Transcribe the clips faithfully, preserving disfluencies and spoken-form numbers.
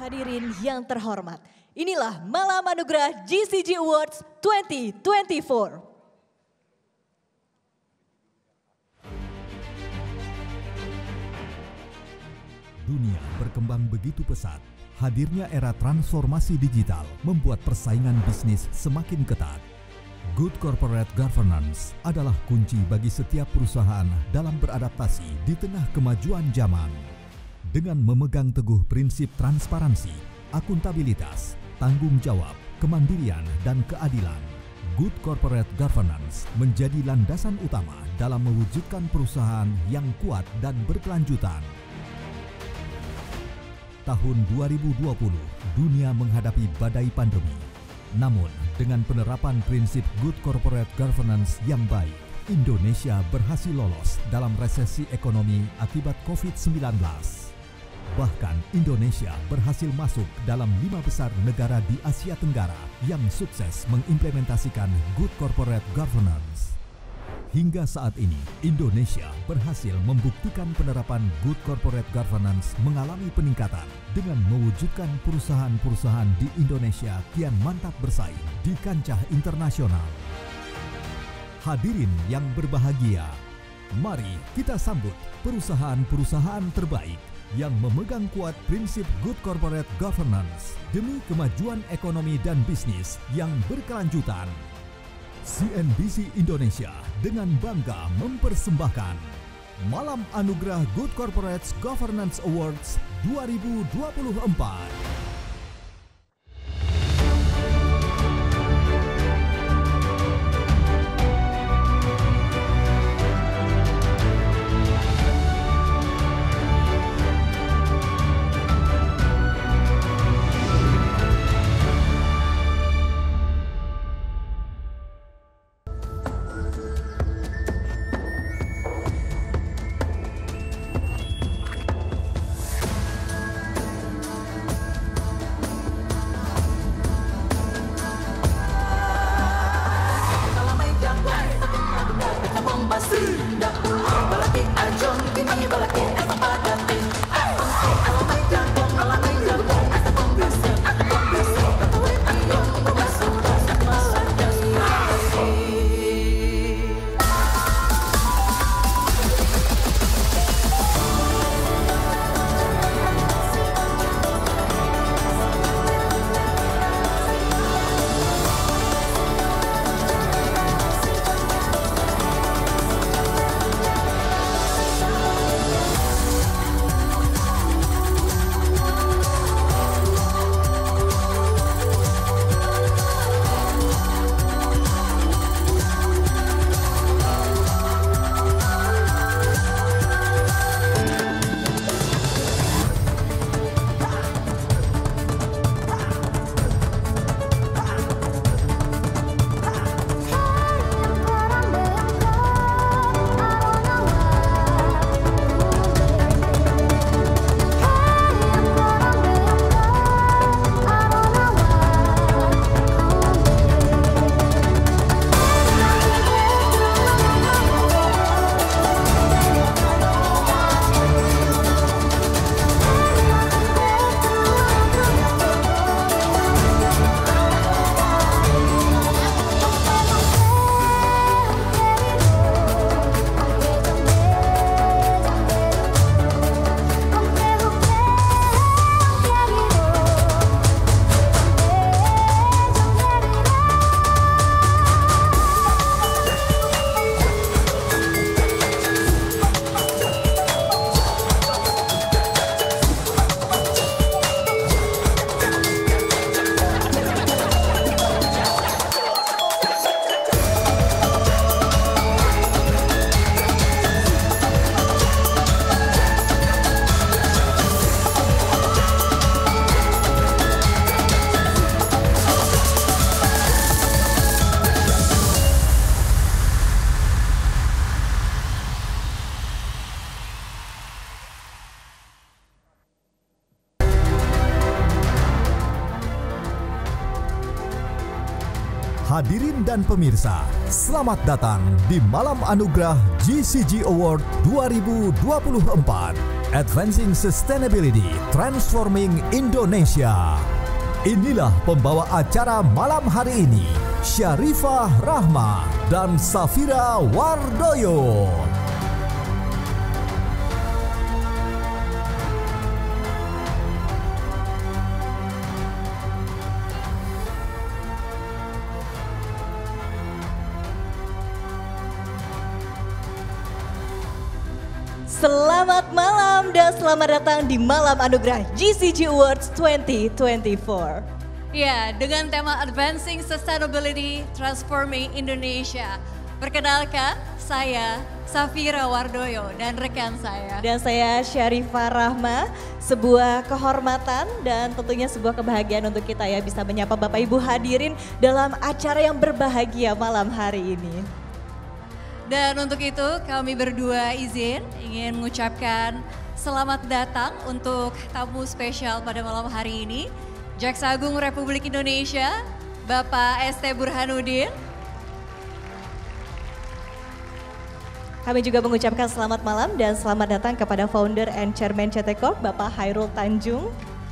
Hadirin yang terhormat, inilah Malam Anugerah G C G Awards dua ribu dua puluh empat. Dunia berkembang begitu pesat. Hadirnya era transformasi digital membuat persaingan bisnis semakin ketat. Good corporate governance adalah kunci bagi setiap perusahaan dalam beradaptasi di tengah kemajuan zaman. Dengan memegang teguh prinsip transparansi, akuntabilitas, tanggung jawab, kemandirian, dan keadilan, Good corporate governance menjadi landasan utama dalam mewujudkan perusahaan yang kuat dan berkelanjutan. Tahun dua ribu dua puluh, dunia menghadapi badai pandemi. Namun, dengan penerapan prinsip Good Corporate Governance yang baik, Indonesia berhasil lolos dalam resesi ekonomi akibat COVID sembilan belas. Bahkan, Indonesia berhasil masuk dalam lima besar negara di Asia Tenggara yang sukses mengimplementasikan Good Corporate Governance. Hingga saat ini, Indonesia berhasil membuktikan penerapan Good Corporate Governance mengalami peningkatan dengan mewujudkan perusahaan-perusahaan di Indonesia kian mantap bersaing di kancah internasional. Hadirin yang berbahagia, mari kita sambut perusahaan-perusahaan terbaik yang memegang kuat prinsip Good Corporate Governance demi kemajuan ekonomi dan bisnis yang berkelanjutan. C N B C Indonesia dengan bangga mempersembahkan Malam Anugerah Good Corporate Governance Awards dua ribu dua puluh empat. Hadirin dan pemirsa, selamat datang di Malam Anugerah G C G Award dua ribu dua puluh empat. Advancing Sustainability, Transforming Indonesia. Inilah pembawa acara malam hari ini, Syarifah Rahma dan Safira Wardoyo. Selamat malam dan selamat datang di Malam Anugerah G C G Awards dua ribu dua puluh empat. Ya, dengan tema Advancing Sustainability, Transforming Indonesia. Perkenalkan, saya Safira Wardoyo dan rekan saya. Dan saya Syarifah Rahma, sebuah kehormatan dan tentunya sebuah kebahagiaan untuk kita ya bisa menyapa Bapak Ibu hadirin dalam acara yang berbahagia malam hari ini. Dan untuk itu kami berdua izin ingin mengucapkan selamat datang untuk tamu spesial pada malam hari ini. Jaksa Agung Republik Indonesia, Bapak S T Burhanuddin. Kami juga mengucapkan selamat malam dan selamat datang kepada Founder and Chairman C T Corp, Bapak Hairul Tanjung.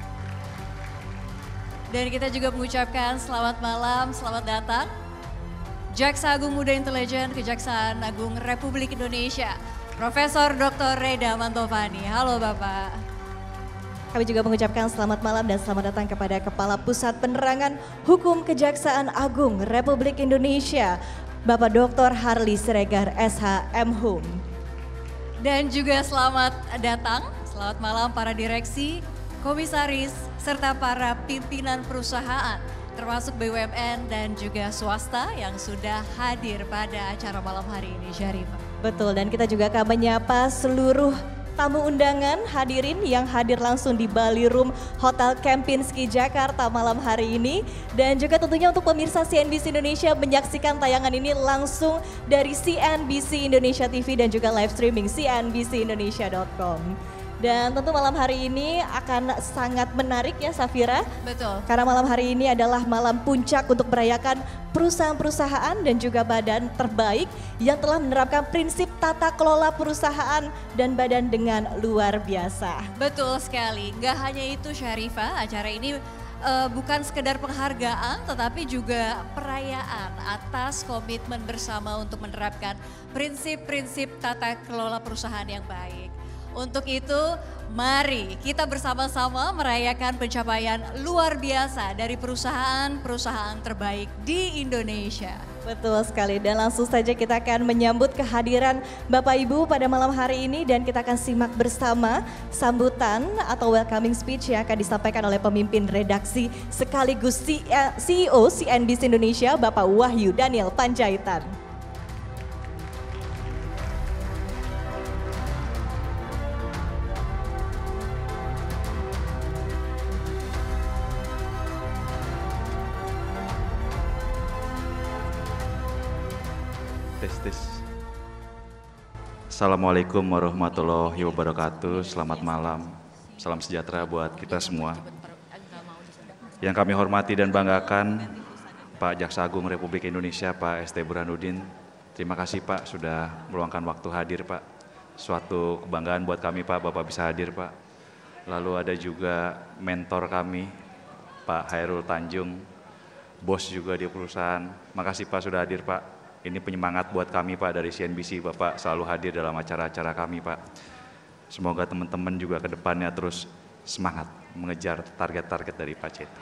Dan kita juga mengucapkan selamat malam, selamat datang Jaksa Agung Muda Intelijen Kejaksaan Agung Republik Indonesia, Profesor Doktor Reda Mantovani. Halo Bapak. Kami juga mengucapkan selamat malam dan selamat datang kepada Kepala Pusat Penerangan Hukum Kejaksaan Agung Republik Indonesia, Bapak Doktor Harli Siregar S H M Hum. Dan juga selamat datang, selamat malam para direksi, komisaris, serta para pimpinan perusahaan, termasuk B U M N dan juga swasta yang sudah hadir pada acara malam hari ini, Syarifah. Betul, dan kita juga akan menyapa seluruh tamu undangan hadirin yang hadir langsung di Bali Room Hotel Kempinski Jakarta malam hari ini. Dan juga tentunya untuk pemirsa C N B C Indonesia menyaksikan tayangan ini langsung dari C N B C Indonesia T V dan juga live streaming C N B C Indonesia dot com. Dan tentu malam hari ini akan sangat menarik ya Safira. Betul. Karena malam hari ini adalah malam puncak untuk merayakan perusahaan-perusahaan dan juga badan terbaik yang telah menerapkan prinsip tata kelola perusahaan dan badan dengan luar biasa. Betul sekali, nggak hanya itu Syarifah, acara ini uh, bukan sekedar penghargaan tetapi juga perayaan atas komitmen bersama untuk menerapkan prinsip-prinsip tata kelola perusahaan yang baik. Untuk itu, mari kita bersama-sama merayakan pencapaian luar biasa dari perusahaan-perusahaan terbaik di Indonesia. Betul sekali, dan langsung saja kita akan menyambut kehadiran Bapak Ibu pada malam hari ini dan kita akan simak bersama sambutan atau welcoming speech yang akan disampaikan oleh pemimpin redaksi sekaligus C E O C N B C Indonesia, Bapak Wahyu Daniel Panjaitan. Assalamualaikum warahmatullahi wabarakatuh, selamat malam, salam sejahtera buat kita semua. Yang kami hormati dan banggakan Pak Jaksa Agung Republik Indonesia, Pak S T Burhanuddin. Terima kasih Pak sudah meluangkan waktu hadir Pak. Suatu kebanggaan buat kami Pak, Bapak bisa hadir Pak. Lalu ada juga mentor kami, Pak Hairul Tanjung, bos juga di perusahaan. Makasih Pak sudah hadir Pak. Ini penyemangat buat kami Pak dari C N B C, Bapak selalu hadir dalam acara-acara kami Pak. Semoga teman-teman juga ke depannya terus semangat mengejar target-target dari Pak Cetri.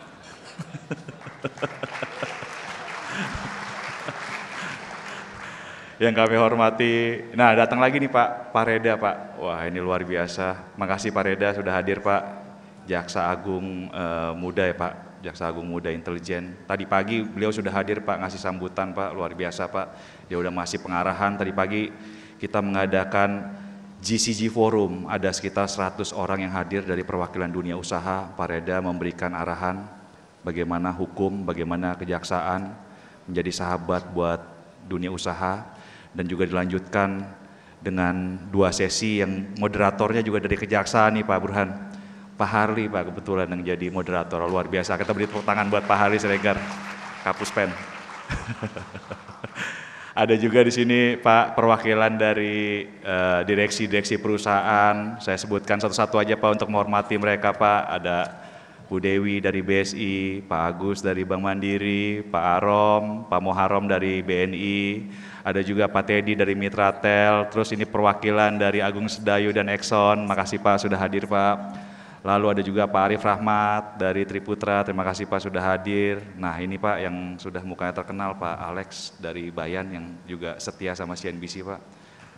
Yang kami hormati, nah datang lagi nih Pak, Pak Reda Pak. Wah ini luar biasa, makasih Pak Reda sudah hadir Pak. Jaksa Agung uh, Muda ya Pak. Jaksa Agung Muda Intelijen. Tadi pagi beliau sudah hadir Pak, ngasih sambutan Pak, luar biasa Pak. Dia udah ngasih pengarahan, tadi pagi kita mengadakan G C G Forum, ada sekitar seratus orang yang hadir dari perwakilan dunia usaha. Pak Reda memberikan arahan bagaimana hukum, bagaimana kejaksaan menjadi sahabat buat dunia usaha. Dan juga dilanjutkan dengan dua sesi yang moderatornya juga dari kejaksaan nih Pak Burhan. Pak Harli Pak kebetulan yang jadi moderator, luar biasa. Kita beri tepuk tangan buat Pak Harli Siregar, Kapus Pen. Ada juga di sini Pak perwakilan dari uh, direksi-direksi perusahaan. Saya sebutkan satu-satu aja Pak untuk menghormati mereka Pak. Ada Bu Dewi dari B S I, Pak Agus dari Bank Mandiri, Pak Arom, Pak Muharram dari B N I, ada juga Pak Teddy dari Mitratel, terus ini perwakilan dari Agung Sedayu dan Exxon. Makasih Pak sudah hadir Pak. Lalu ada juga Pak Arif Rahmat dari Triputra, terima kasih Pak sudah hadir. Nah ini Pak yang sudah mukanya terkenal Pak Alex dari Bayan yang juga setia sama C N B C Pak.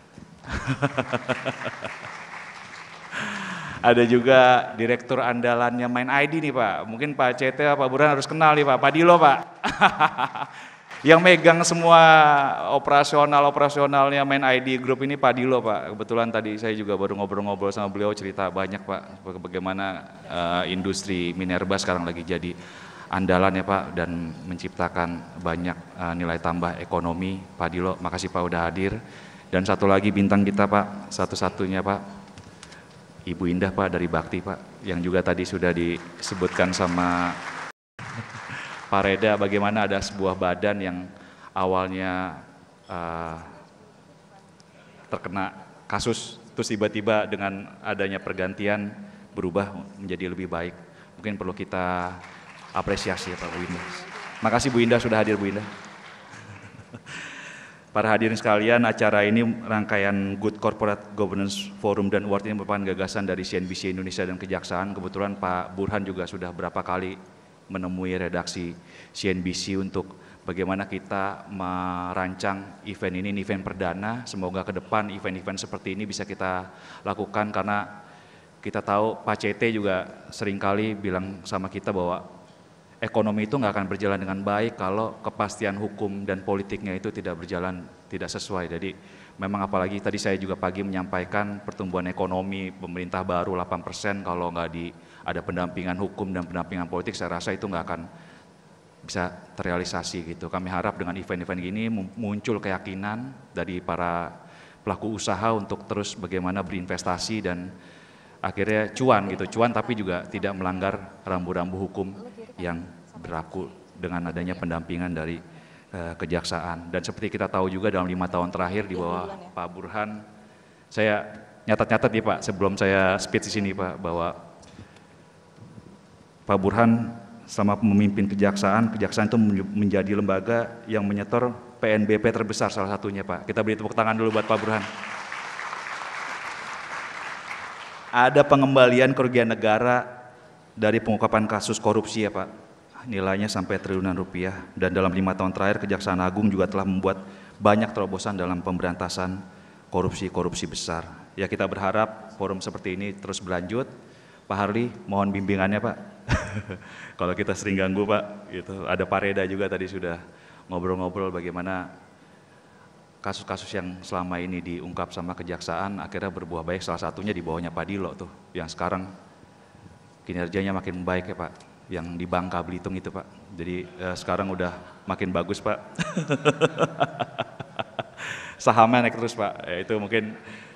Ada juga direktur andalannya Main I D nih Pak, mungkin Pak C T, Pak Burhan harus kenal nih Pak, Pak Dilo Pak. Yang megang semua operasional-operasionalnya Main I D Group ini Pak Dilo Pak. Kebetulan tadi saya juga baru ngobrol-ngobrol sama beliau, cerita banyak Pak bagaimana uh, industri minerba sekarang lagi jadi andalan ya Pak dan menciptakan banyak uh, nilai tambah ekonomi. Pak Dilo, makasih Pak udah hadir. Dan satu lagi bintang kita Pak, satu-satunya Pak, Ibu Indah Pak dari Bakti Pak, yang juga tadi sudah disebutkan sama Pak Reda, bagaimana ada sebuah badan yang awalnya uh, terkena kasus, terus tiba-tiba dengan adanya pergantian berubah menjadi lebih baik. Mungkin perlu kita apresiasi ya Pak Bu Indah. Makasih Bu Indah sudah hadir Bu Indah. Para hadirin sekalian, acara ini rangkaian Good Corporate Governance Forum dan Award ini merupakan gagasan dari C N B C Indonesia dan Kejaksaan. Kebetulan Pak Burhan juga sudah berapa kali menemui redaksi C N B C untuk bagaimana kita merancang event ini, ini event perdana. Semoga ke depan event-event seperti ini bisa kita lakukan karena kita tahu Pak C T juga seringkali bilang sama kita bahwa ekonomi itu nggak akan berjalan dengan baik kalau kepastian hukum dan politiknya itu tidak berjalan tidak sesuai. Jadi memang apalagi tadi saya juga pagi menyampaikan pertumbuhan ekonomi pemerintah baru delapan persen kalau nggak di ada pendampingan hukum dan pendampingan politik, saya rasa itu nggak akan bisa terrealisasi gitu. Kami harap dengan event-event ini muncul keyakinan dari para pelaku usaha untuk terus bagaimana berinvestasi dan akhirnya cuan gitu, cuan tapi juga tidak melanggar rambu-rambu hukum yang berlaku dengan adanya pendampingan dari uh, kejaksaan. Dan seperti kita tahu juga dalam lima tahun terakhir di bawah ya, Pak Burhan, saya nyatat-nyatat nih Pak sebelum saya speech di sini Pak, bahwa Pak Burhan selama memimpin kejaksaan, kejaksaan itu menjadi lembaga yang menyetor P N B P terbesar salah satunya Pak. Kita beri tepuk tangan dulu buat Pak Burhan. Ada pengembalian kerugian negara dari pengungkapan kasus korupsi ya Pak, nilainya sampai triliunan rupiah. Dan dalam lima tahun terakhir Kejaksaan Agung juga telah membuat banyak terobosan dalam pemberantasan korupsi-korupsi besar. Ya kita berharap forum seperti ini terus berlanjut. Pak Harli, mohon bimbingannya Pak. Kalau kita sering ganggu Pak, gitu. Ada Pak Reda juga tadi sudah ngobrol-ngobrol bagaimana kasus-kasus yang selama ini diungkap sama kejaksaan akhirnya berbuah baik, salah satunya di bawahnya Pak Dilo tuh, yang sekarang kinerjanya makin baik ya Pak, yang di Bangka Belitung itu Pak. Jadi eh, sekarang udah makin bagus Pak. Sahamnya naik terus Pak, ya, itu mungkin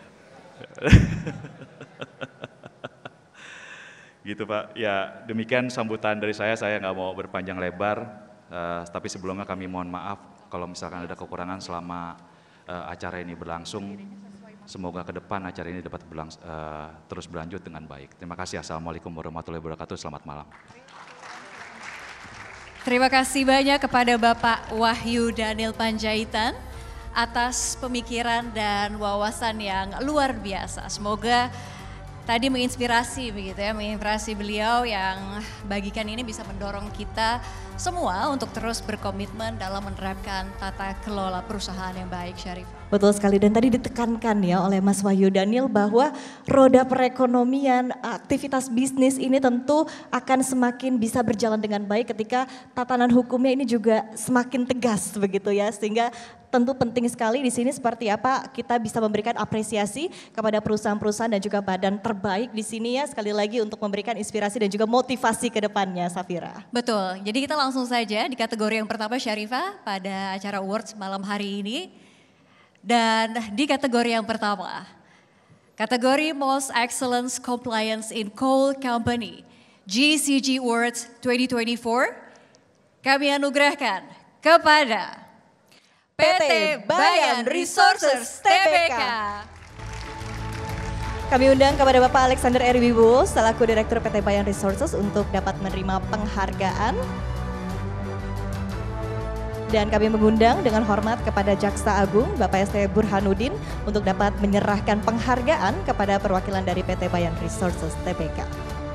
gitu Pak. Ya demikian sambutan dari saya, saya nggak mau berpanjang lebar, uh, tapi sebelumnya kami mohon maaf kalau misalkan ada kekurangan selama uh, acara ini berlangsung. Semoga ke depan acara ini dapat berlangs- uh, terus berlanjut dengan baik. Terima kasih. Assalamualaikum warahmatullahi wabarakatuh. Selamat malam. Terima kasih banyak kepada Bapak Wahyu Daniel Panjaitan atas pemikiran dan wawasan yang luar biasa. Semoga tadi menginspirasi begitu ya, menginspirasi beliau yang bagikan ini bisa mendorong kita semua untuk terus berkomitmen dalam menerapkan tata kelola perusahaan yang baik, Syarif. Betul sekali, dan tadi ditekankan ya oleh Mas Wahyu Daniel bahwa roda perekonomian, aktivitas bisnis ini tentu akan semakin bisa berjalan dengan baik ketika tatanan hukumnya ini juga semakin tegas begitu ya, sehingga tentu penting sekali di sini seperti apa kita bisa memberikan apresiasi kepada perusahaan-perusahaan dan juga badan terbaik di sini ya, sekali lagi untuk memberikan inspirasi dan juga motivasi ke depannya, Safira. Betul, jadi kita langsung saja di kategori yang pertama Syarifah pada acara awards malam hari ini. Dan di kategori yang pertama, kategori Most Excellence Compliance in Coal Company G C G Awards dua ribu dua puluh empat, kami anugerahkan kepada P T Bayan Resources T B K. Kami undang kepada Bapak Alexander R. Wibowo selaku Direktur P T Bayan Resources untuk dapat menerima penghargaan. Dan kami mengundang dengan hormat kepada Jaksa Agung Bapak S T Burhanuddin untuk dapat menyerahkan penghargaan kepada perwakilan dari P T Bayan Resources T B K.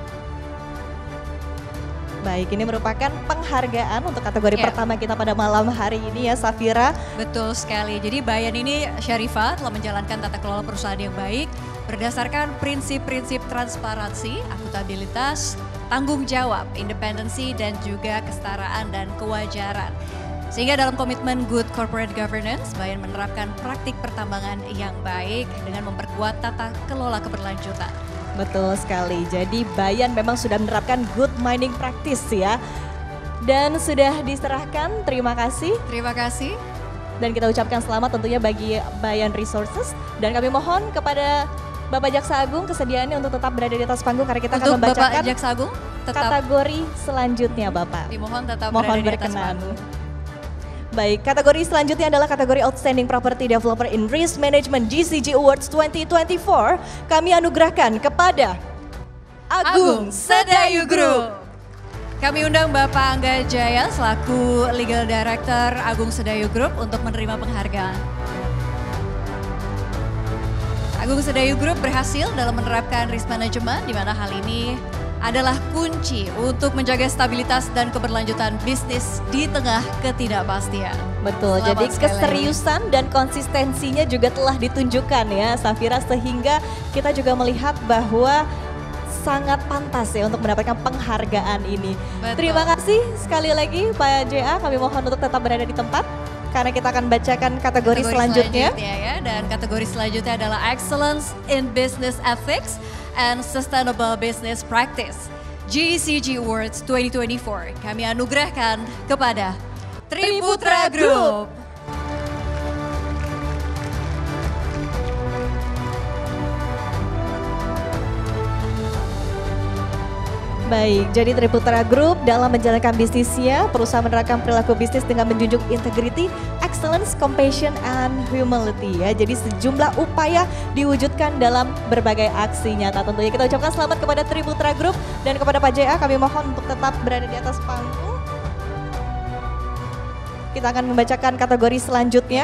Baik, ini merupakan penghargaan untuk kategori yeah. pertama kita pada malam hari ini ya Safira. Betul sekali, jadi Bayan ini Syarifah telah menjalankan tata kelola perusahaan yang baik berdasarkan prinsip-prinsip transparansi, akuntabilitas, tanggung jawab, independensi dan juga kesetaraan dan kewajaran. Sehingga dalam komitmen Good Corporate Governance, Bayan menerapkan praktik pertambangan yang baik dengan memperkuat tata kelola keberlanjutan. Betul sekali, jadi Bayan memang sudah menerapkan good mining practice ya. Dan sudah diserahkan, terima kasih. Terima kasih. Dan kita ucapkan selamat tentunya bagi Bayan Resources. Dan kami mohon kepada Bapak Jaksa Agung kesediaannya untuk tetap berada di atas panggung karena kita untuk akan membacakan Bapak Jaksa Agung, tetap kategori selanjutnya Bapak. Dimohon tetap mohon berada di atas berkenan. panggung. Baik, kategori selanjutnya adalah kategori Outstanding Property Developer in Risk Management G C G Awards dua ribu dua puluh empat. Kami anugerahkan kepada Agung Sedayu Group. Kami undang Bapak Angga Jaya selaku Legal Director Agung Sedayu Group untuk menerima penghargaan. Agung Sedayu Group berhasil dalam menerapkan risk management di mana hal ini adalah kunci untuk menjaga stabilitas dan keberlanjutan bisnis di tengah ketidakpastian. Betul, Selamat jadi keseriusan dan konsistensinya juga telah ditunjukkan ya Safira, sehingga kita juga melihat bahwa sangat pantas ya untuk mendapatkan penghargaan ini. Betul. Terima kasih sekali lagi Pak J A, kami mohon untuk tetap berada di tempat karena kita akan bacakan kategori, kategori selanjutnya. selanjutnya ya, dan kategori selanjutnya adalah Excellence in Business Ethics and Sustainable Business Practice G C G Awards dua ribu dua puluh empat. Kami anugerahkan kepada Triputra Group. Baik, jadi Triputra Group dalam menjalankan bisnisnya, perusahaan menerapkan perilaku bisnis dengan menjunjung integrity, excellence, compassion, and humility ya. Jadi sejumlah upaya diwujudkan dalam berbagai aksi nyata. Tentunya kita ucapkan selamat kepada Triputra Group dan kepada Pak J A kami mohon untuk tetap berada di atas panggung. Kita akan membacakan kategori selanjutnya.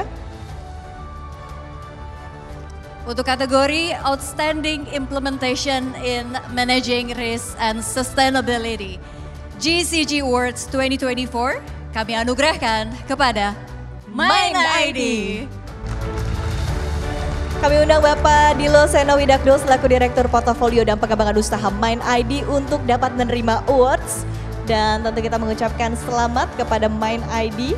Untuk kategori Outstanding Implementation in Managing Risk and Sustainability G C G Awards dua ribu dua puluh empat, kami anugerahkan kepada Mind I D. Kami undang Bapak Dilo Seno Widakdo selaku Direktur Portofolio dan Pengembangan Usaha Mind I D untuk dapat menerima awards. Dan tentu kita mengucapkan selamat kepada Mind I D.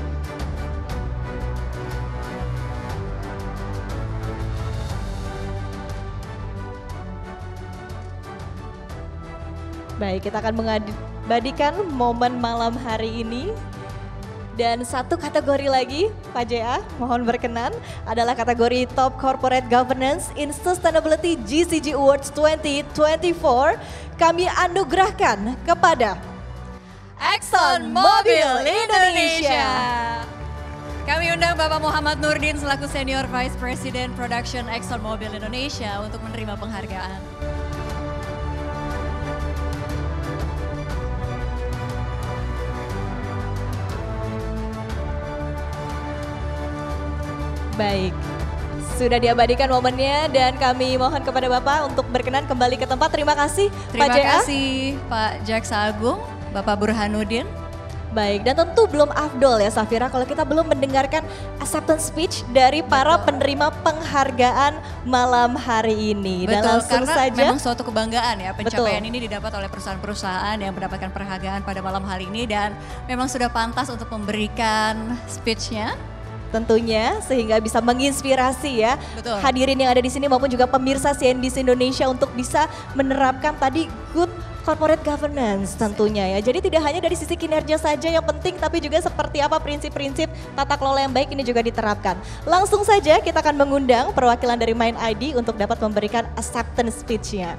Baik, kita akan mengabadikan momen malam hari ini. Dan satu kategori lagi, Pak J A, mohon berkenan, adalah kategori Top Corporate Governance in Sustainability G C G Awards dua ribu dua puluh empat. Kami anugerahkan kepada Exxon Mobil Indonesia. Kami undang Bapak Muhammad Nurdin selaku Senior Vice President Production Exxon Mobil Indonesia untuk menerima penghargaan. Baik, sudah diabadikan momennya dan kami mohon kepada Bapak untuk berkenan kembali ke tempat. Terima kasih Terima Pak J A. Terima kasih Pak Jaksa Agung, Bapak Burhanuddin. Baik, dan tentu belum afdol ya Safira kalau kita belum mendengarkan acceptance speech dari para Betul. penerima penghargaan malam hari ini. Betul, dan langsung karena saja, memang suatu kebanggaan ya pencapaian Betul. ini didapat oleh perusahaan-perusahaan yang mendapatkan penghargaan pada malam hari ini dan memang sudah pantas untuk memberikan speech-nya. Tentunya sehingga bisa menginspirasi ya Betul. hadirin yang ada di sini maupun juga pemirsa C N B C Indonesia untuk bisa menerapkan tadi good corporate governance tentunya ya. Jadi tidak hanya dari sisi kinerja saja yang penting tapi juga seperti apa prinsip-prinsip tata kelola yang baik ini juga diterapkan. Langsung saja kita akan mengundang perwakilan dari Mind I D untuk dapat memberikan acceptance speech-nya.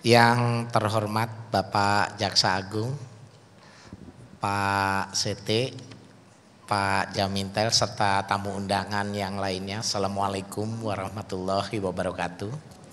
Yang terhormat Bapak Jaksa Agung, Pak Sete, Pak Jamintel, serta tamu undangan yang lainnya. Assalamualaikum warahmatullahi wabarakatuh.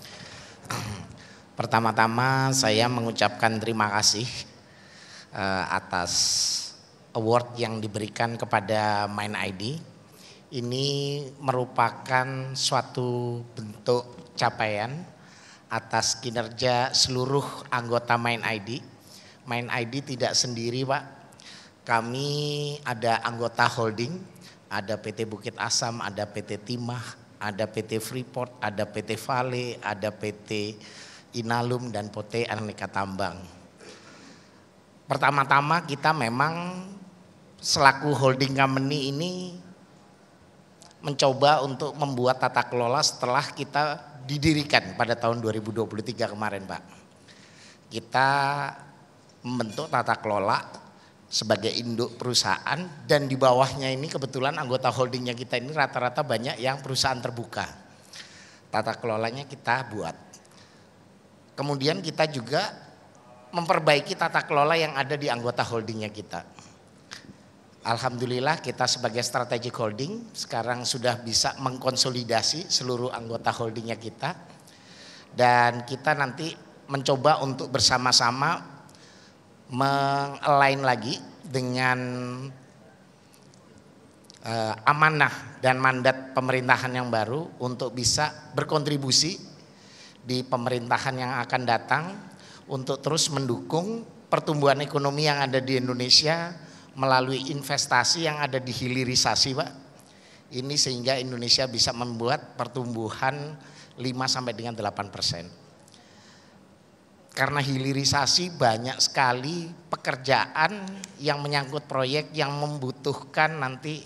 Pertama-tama saya mengucapkan terima kasih uh, atas award yang diberikan kepada Mind I D. Ini merupakan suatu bentuk capaian atas kinerja seluruh anggota Mind I D. Mind I D tidak sendiri, Pak. Kami ada anggota holding, ada P T Bukit Asam, ada P T Timah, ada P T Freeport, ada P T Vale, ada P T Inalum, dan P T Aneka Tambang. Pertama-tama kita memang selaku holding company ini mencoba untuk membuat tata kelola setelah kita didirikan pada tahun dua ribu dua puluh tiga kemarin, Pak. Kita membentuk tata kelola sebagai induk perusahaan, dan di bawahnya ini kebetulan anggota holdingnya kita ini rata-rata banyak yang perusahaan terbuka. Tata kelolanya kita buat. Kemudian kita juga memperbaiki tata kelola yang ada di anggota holdingnya kita. Alhamdulillah kita sebagai strategic holding sekarang sudah bisa mengkonsolidasi seluruh anggota holdingnya kita. Dan kita nanti mencoba untuk bersama-sama meng-align lagi dengan uh, amanah dan mandat pemerintahan yang baru untuk bisa berkontribusi di pemerintahan yang akan datang untuk terus mendukung pertumbuhan ekonomi yang ada di Indonesia melalui investasi yang ada di hilirisasi, Pak. Ini sehingga Indonesia bisa membuat pertumbuhan lima sampai dengan delapan persen. Karena hilirisasi banyak sekali pekerjaan yang menyangkut proyek yang membutuhkan nanti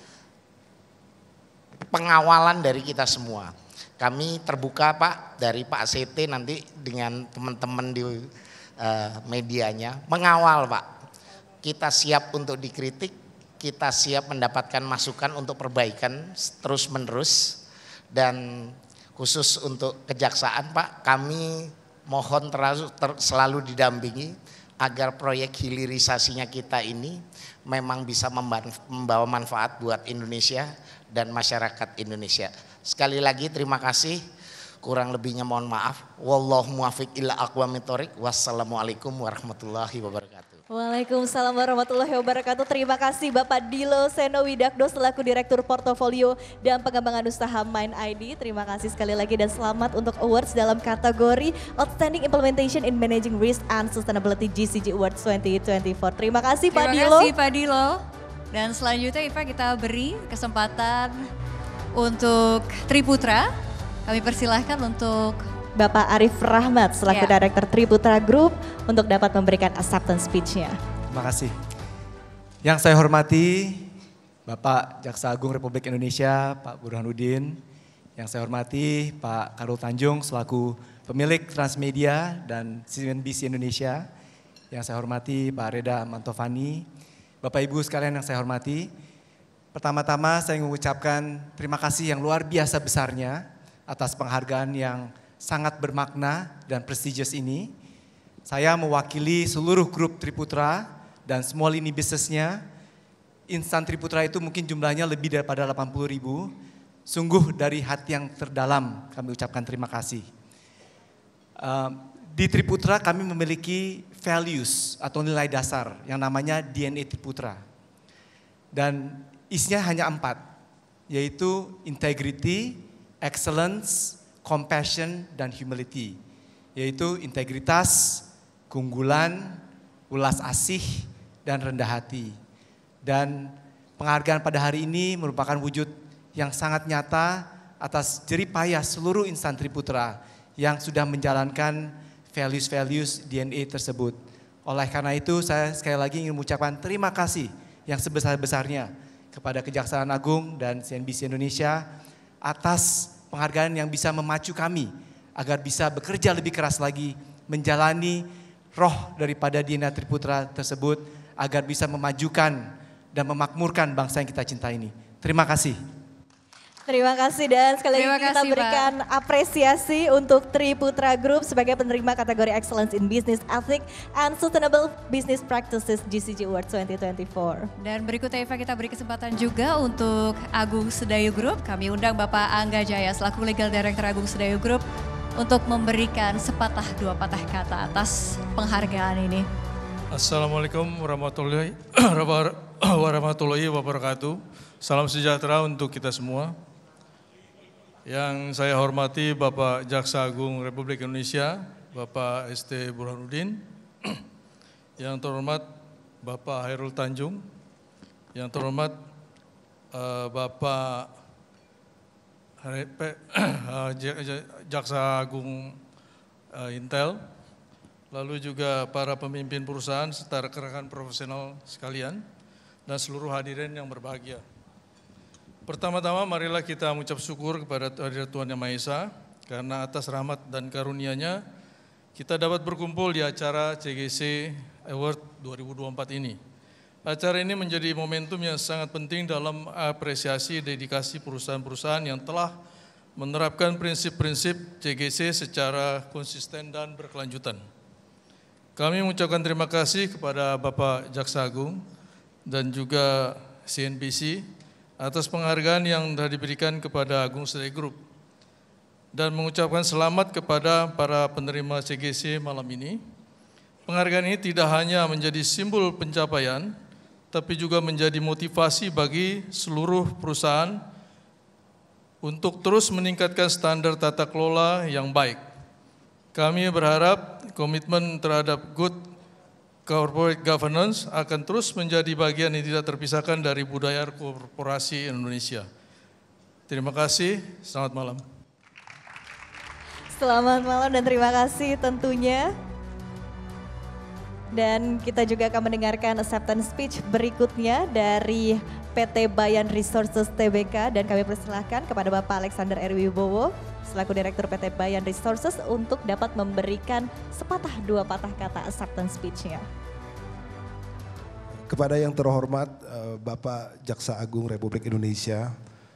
pengawalan dari kita semua. Kami terbuka, Pak, dari Pak Sete nanti dengan teman-teman di uh, medianya mengawal, Pak. Kita siap untuk dikritik, kita siap mendapatkan masukan untuk perbaikan terus menerus. Dan khusus untuk kejaksaan, Pak, kami mohon terlalu, ter, selalu didampingi agar proyek hilirisasinya kita ini memang bisa membawa manfaat buat Indonesia dan masyarakat Indonesia. Sekali lagi terima kasih, kurang lebihnya mohon maaf. Wallahu muwaffiq ila aqwamit thoriq. Wassalamualaikum warahmatullahi wabarakatuh. Waalaikumsalam warahmatullahi wabarakatuh. Terima kasih Bapak Dilo Seno Widakdo selaku Direktur Portofolio dan Pengembangan Usaha Mind I D. Terima kasih sekali lagi dan selamat untuk awards dalam kategori Outstanding Implementation in Managing Risk and Sustainability G C G Awards dua ribu dua puluh empat. Terima kasih Pak Dilo. Terima kasih Pak Dilo. Dan selanjutnya Iva kita beri kesempatan untuk Triputra. Kami persilahkan untuk Bapak Arif Rahmat selaku ya. Direktur Triputra Group untuk dapat memberikan acceptance speech-nya. Terima kasih. Yang saya hormati Bapak Jaksa Agung Republik Indonesia Pak Burhanuddin. Yang saya hormati Pak Karul Tanjung selaku pemilik Transmedia dan C N B C Indonesia. Yang saya hormati Pak Reda Mantovani. Bapak Ibu sekalian yang saya hormati. Pertama-tama saya mengucapkan terima kasih yang luar biasa besarnya atas penghargaan yang sangat bermakna dan prestigious ini. Saya mewakili seluruh grup Triputra dan semua lini bisnisnya. Insan Triputra itu mungkin jumlahnya lebih daripada delapan puluh ribu. Sungguh dari hati yang terdalam kami ucapkan terima kasih. Di Triputra kami memiliki values atau nilai dasar yang namanya D N A Triputra. Dan isinya hanya empat, yaitu integrity, excellence, compassion, dan humility, yaitu integritas, keunggulan, ulas asih, dan rendah hati. Dan penghargaan pada hari ini merupakan wujud yang sangat nyata atas jerih payah seluruh insan Triputra yang sudah menjalankan values-values D N A tersebut. Oleh karena itu saya sekali lagi ingin mengucapkan terima kasih yang sebesar-besarnya kepada Kejaksaan Agung dan C N B C Indonesia atas penghargaan yang bisa memacu kami agar bisa bekerja lebih keras lagi menjalani roh daripada D N A Triputra tersebut agar bisa memajukan dan memakmurkan bangsa yang kita cintai ini. Terima kasih. Terima kasih dan sekali Terima lagi kita kasih, berikan Pak. apresiasi untuk Triputra Group sebagai penerima kategori Excellence in Business Ethics and Sustainable Business Practices G C G Award dua ribu dua puluh empat. Dan berikutnya Eva kita beri kesempatan juga untuk Agung Sedayu Group. Kami undang Bapak Angga Jaya selaku Legal Director Agung Sedayu Group untuk memberikan sepatah dua patah kata atas penghargaan ini. Assalamualaikum warahmatullahi warahmatullahi wabarakatuh. Salam sejahtera untuk kita semua. Yang saya hormati Bapak Jaksa Agung Republik Indonesia, Bapak S T Burhanuddin. Yang terhormat Bapak Hairul Tanjung. Yang terhormat uh, Bapak Jaksa Agung uh, Intel. Lalu juga para pemimpin perusahaan serta rekan-rekan profesional sekalian dan seluruh hadirin yang berbahagia. Pertama-tama marilah kita mengucap syukur kepada hadirat Tuhan Yang Maha Esa karena atas rahmat dan karunia-Nya kita dapat berkumpul di acara C G C Award dua ribu dua puluh empat ini. Acara ini menjadi momentum yang sangat penting dalam apresiasi dedikasi perusahaan-perusahaan yang telah menerapkan prinsip-prinsip C G C secara konsisten dan berkelanjutan. Kami mengucapkan terima kasih kepada Bapak Jaksa Agung dan juga C N B C atas penghargaan yang telah diberikan kepada Agung Sedayu Group dan mengucapkan selamat kepada para penerima C G C malam ini. Penghargaan ini tidak hanya menjadi simbol pencapaian, tapi juga menjadi motivasi bagi seluruh perusahaan untuk terus meningkatkan standar tata kelola yang baik. Kami berharap komitmen terhadap good corporate governance akan terus menjadi bagian yang tidak terpisahkan dari budaya korporasi Indonesia. Terima kasih, selamat malam. Selamat malam dan terima kasih tentunya. Dan kita juga akan mendengarkan acceptance speech berikutnya dari P T Bayan Resources T B K dan kami persilahkan kepada Bapak Alexander R. Wibowo selaku Direktur P T Bayan Resources untuk dapat memberikan sepatah dua patah kata acceptance speech-nya. Kepada yang terhormat Bapak Jaksa Agung Republik Indonesia,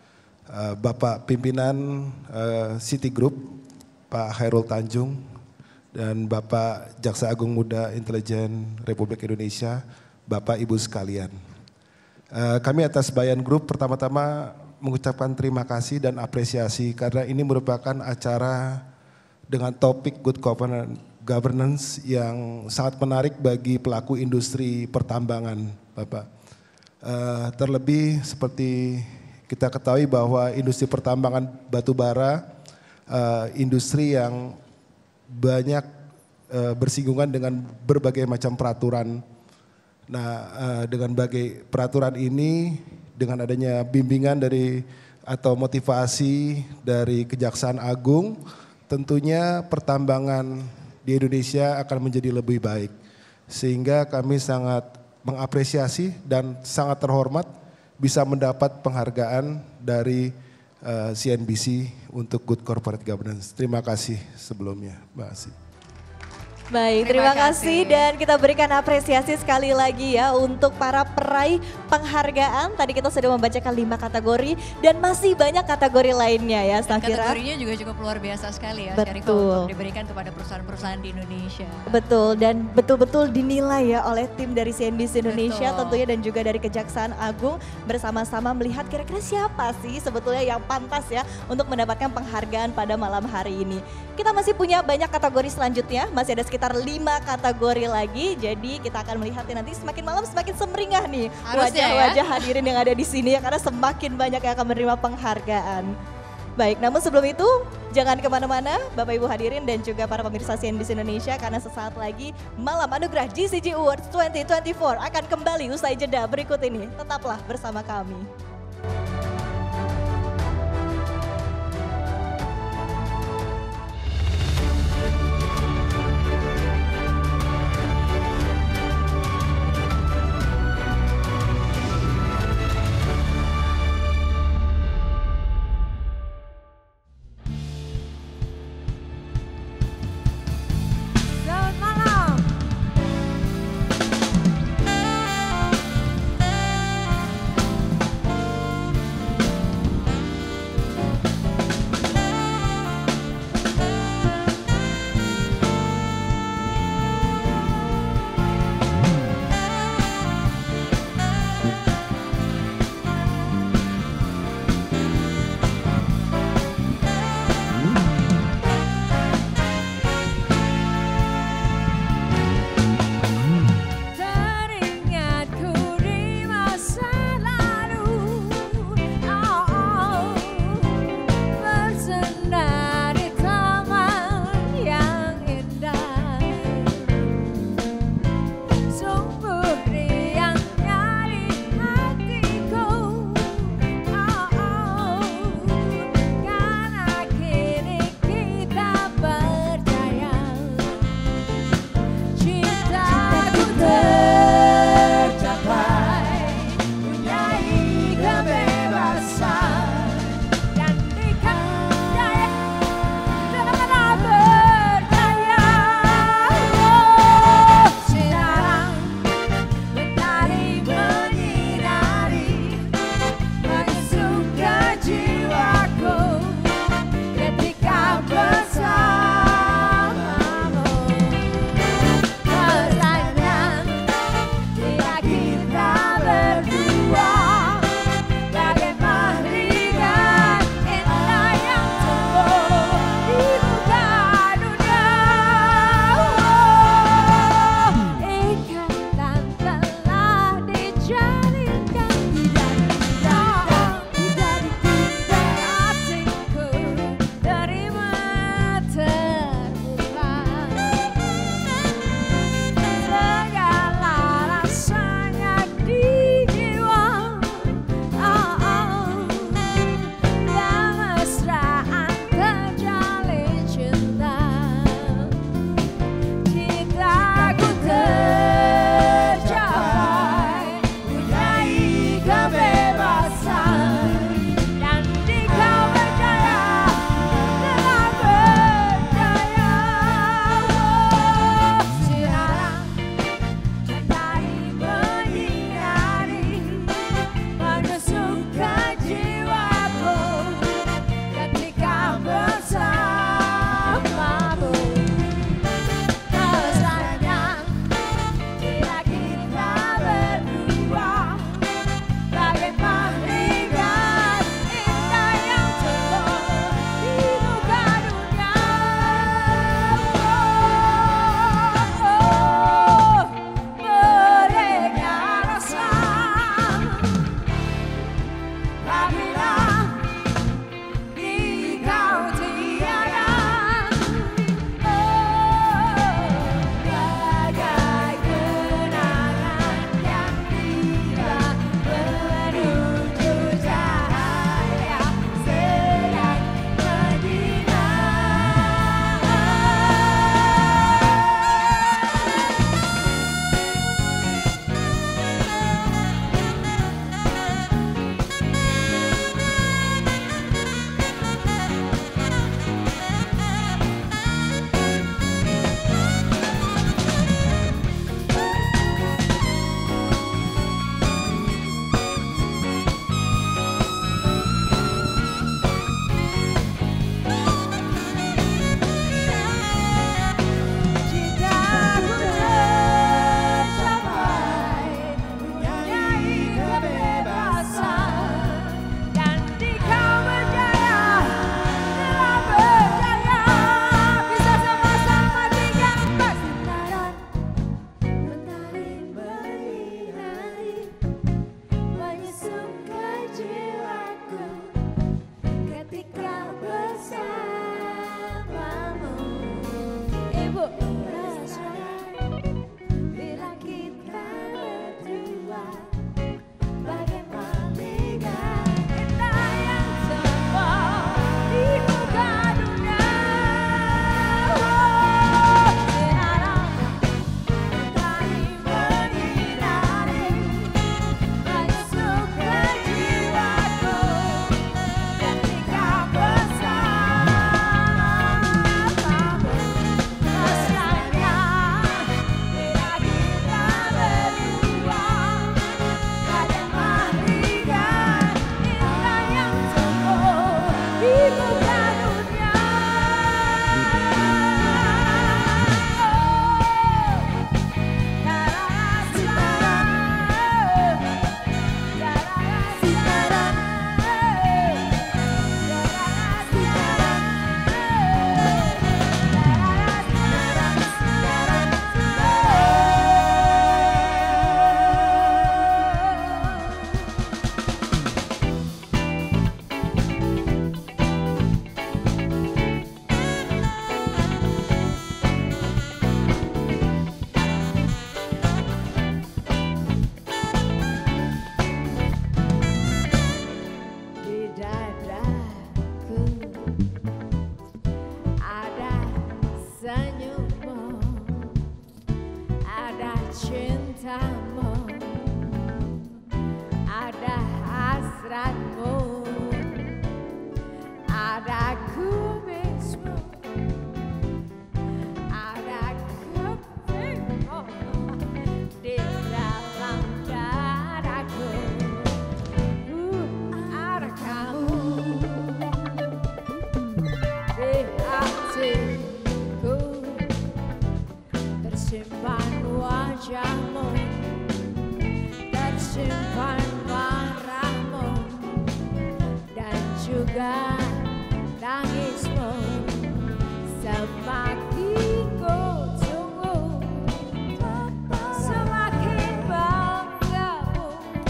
Bapak Pimpinan Citigroup, Pak Hairul Tanjung, dan Bapak Jaksa Agung Muda Intelijen Republik Indonesia, Bapak Ibu sekalian. Kami atas Bayan Group pertama-tama mengucapkan terima kasih dan apresiasi karena ini merupakan acara dengan topik good governance yang sangat menarik bagi pelaku industri pertambangan, Bapak. Terlebih seperti kita ketahui bahwa industri pertambangan batu bara, industri yang banyak bersinggungan dengan berbagai macam peraturan. Nah, dengan berbagai peraturan ini, dengan adanya bimbingan dari atau motivasi dari Kejaksaan Agung, tentunya pertambangan di Indonesia akan menjadi lebih baik. Sehingga kami sangat mengapresiasi dan sangat terhormat bisa mendapat penghargaan dari uh, C N B C untuk Good Corporate Governance. Terima kasih sebelumnya, Mbak Asih. Baik, terima, terima kasih dan kita berikan apresiasi sekali lagi ya untuk para peraih penghargaan. Tadi kita sudah membacakan lima kategori dan masih banyak kategori lainnya ya, Safira. Kategorinya juga cukup luar biasa sekali ya, Syarifah, betul, untuk diberikan kepada perusahaan-perusahaan di Indonesia. Betul, dan betul-betul dinilai ya oleh tim dari C N B C Indonesia betul, tentunya dan juga dari Kejaksaan Agung bersama-sama melihat kira-kira siapa sih sebetulnya yang pantas ya untuk mendapatkan penghargaan pada malam hari ini. Kita masih punya banyak kategori selanjutnya, masih ada sekitar lima kategori lagi. Jadi kita akan melihatnya nanti semakin malam semakin semeringah nih wajah-wajah ya? Hadirin yang ada di sini ya, karena semakin banyak yang akan menerima penghargaan. Baik, namun sebelum itu jangan kemana-mana Bapak Ibu hadirin dan juga para pemirsa C N B C Indonesia, karena sesaat lagi Malam Anugerah G C G Awards dua ribu dua puluh empat akan kembali usai jeda berikut ini. Tetaplah bersama kami. juga nangismu semakin ku tunggu, semakin banggamu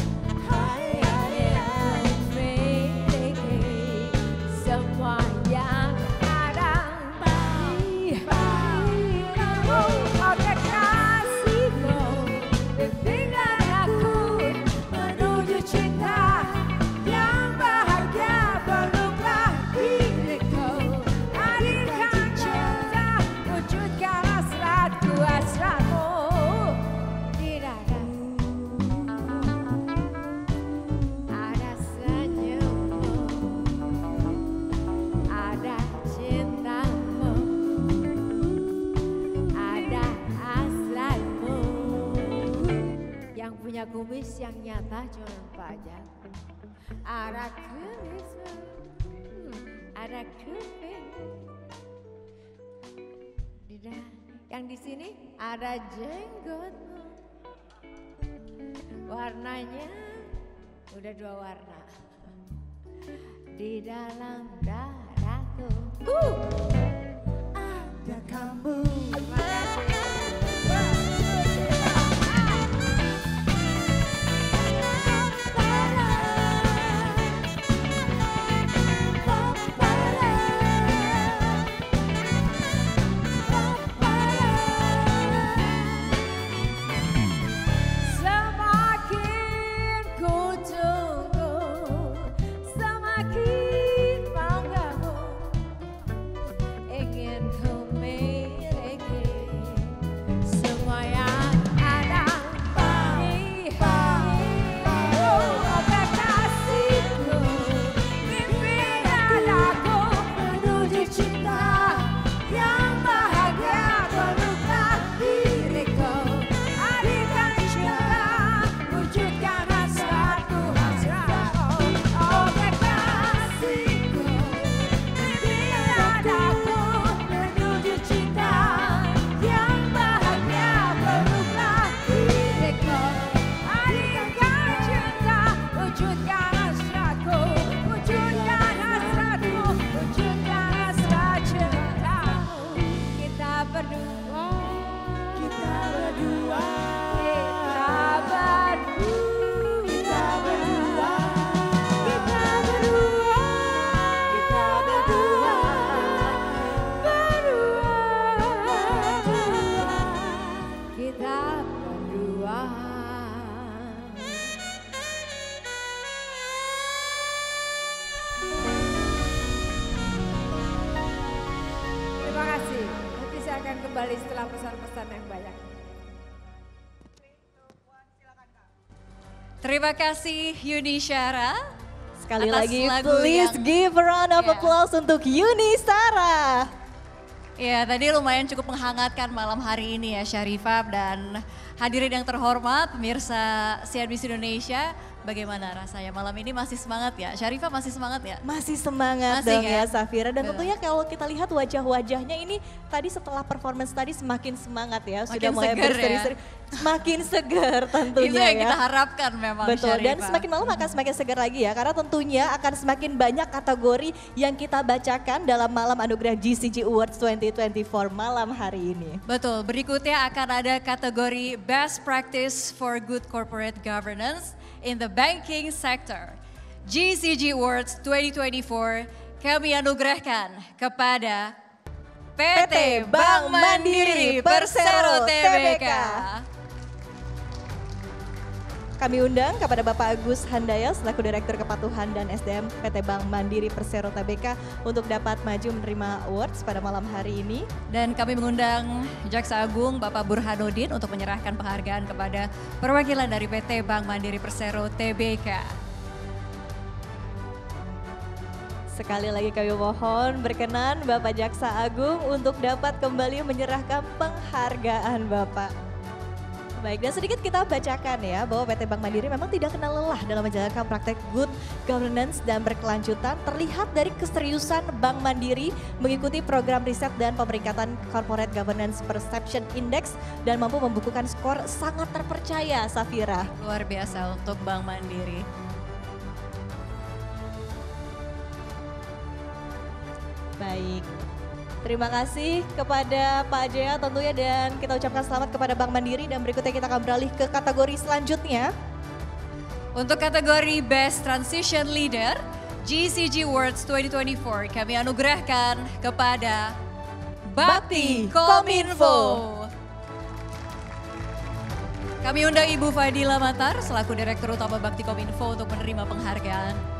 ingin memiliki semua yang ada di hatimu. Oh kekasihku, bimbingan aku menuju cinta yang bahagia, peluklah diriku, hadirkan cinta, wujudkan hasratku, hasratmu di dada. Ada senyummu, ada cintamu, ada hasratmu. Yang punya kumis yang nyata cuma pajak. Ada kumismu, hmm, ada kuping. Tidak, yang di sini ada jenggotmu. Warnanya udah dua warna. Di dalam dadaku, uh, ada kamu. Terima kasih. Semakin ku tunggu, semakin banggamu, ingin ku miliki semua yang ada di hatimu. Oh kekasihku, bimbingan aku menuju cinta yang bahagia, peluklah diriku, hadirkan cinta, wujudkan hasratku, hasratmu. Oh kekasihku, bimbingan aku menuju cinta yang bahagia, peluklah diriku, hadirkan cinta, wujudkan hasratku, wujudkan hasratku, wujudkan hasrat cintamu. Kita berdua, kita berdua, kita berdua, kita berdua, kita berdua, kita berdua, berdua, kita berdua. Terima kasih. Nanti saya akan kembali setelah pesan-pesan yang banyak. Terima kasih Yuni Syara. Sekali atas lagi lagu please yang- give a round of Ya. applause untuk Yuni Syara. Ya, tadi lumayan cukup menghangatkan malam hari ini ya Syarifah, dan hadirin yang terhormat pemirsa C N B C Indonesia, bagaimana rasanya malam ini? Masih semangat ya? Syarifah masih semangat ya? Masih semangat Masih dong kan? ya Safira. Dan Betul. tentunya kalau kita lihat wajah-wajahnya ini tadi setelah performance tadi semakin semangat ya. Sudah Makin mulai seger ya. berseri-seri. Semakin seger tentunya Itu yang ya. kita harapkan memang Betul, dan Syarifah. semakin malam akan semakin segar lagi ya, karena tentunya akan semakin banyak kategori yang kita bacakan dalam malam anugerah G C G Awards dua ribu dua puluh empat malam hari ini. Betul, berikutnya akan ada kategori Best Practice for Good Corporate Governance in the Banking Sector. G C G Awards dua ribu dua puluh empat kami anugerahkan kepada P T Bank Mandiri Persero T B K. Kami undang kepada Bapak Agus Handaya selaku Direktur Kepatuhan dan S D M P T Bank Mandiri Persero T B K untuk dapat maju menerima awards pada malam hari ini. Dan kami mengundang Jaksa Agung Bapak Burhanuddin untuk menyerahkan penghargaan kepada perwakilan dari P T Bank Mandiri Persero T B K. Sekali lagi kami mohon berkenan Bapak Jaksa Agung untuk dapat kembali menyerahkan penghargaan Bapak. Baik, dan sedikit kita bacakan ya bahwa P T Bank Mandiri memang tidak kenal lelah dalam menjalankan praktek good governance dan berkelanjutan. Terlihat dari keseriusan Bank Mandiri mengikuti program riset dan pemeringkatan Corporate Governance Perception Index dan mampu membukukan skor sangat terpercaya, Safira. Luar biasa untuk Bank Mandiri. Baik. Terima kasih kepada Pak Jaya tentunya dan kita ucapkan selamat kepada Bank Mandiri dan berikutnya kita akan beralih ke kategori selanjutnya. Untuk kategori Best Transition Leader, G C G Awards dua ribu dua puluh empat kami anugerahkan kepada Bakti Kominfo. Kami undang Ibu Fadila Matar selaku Direktur Utama Bakti Kominfo untuk menerima penghargaan.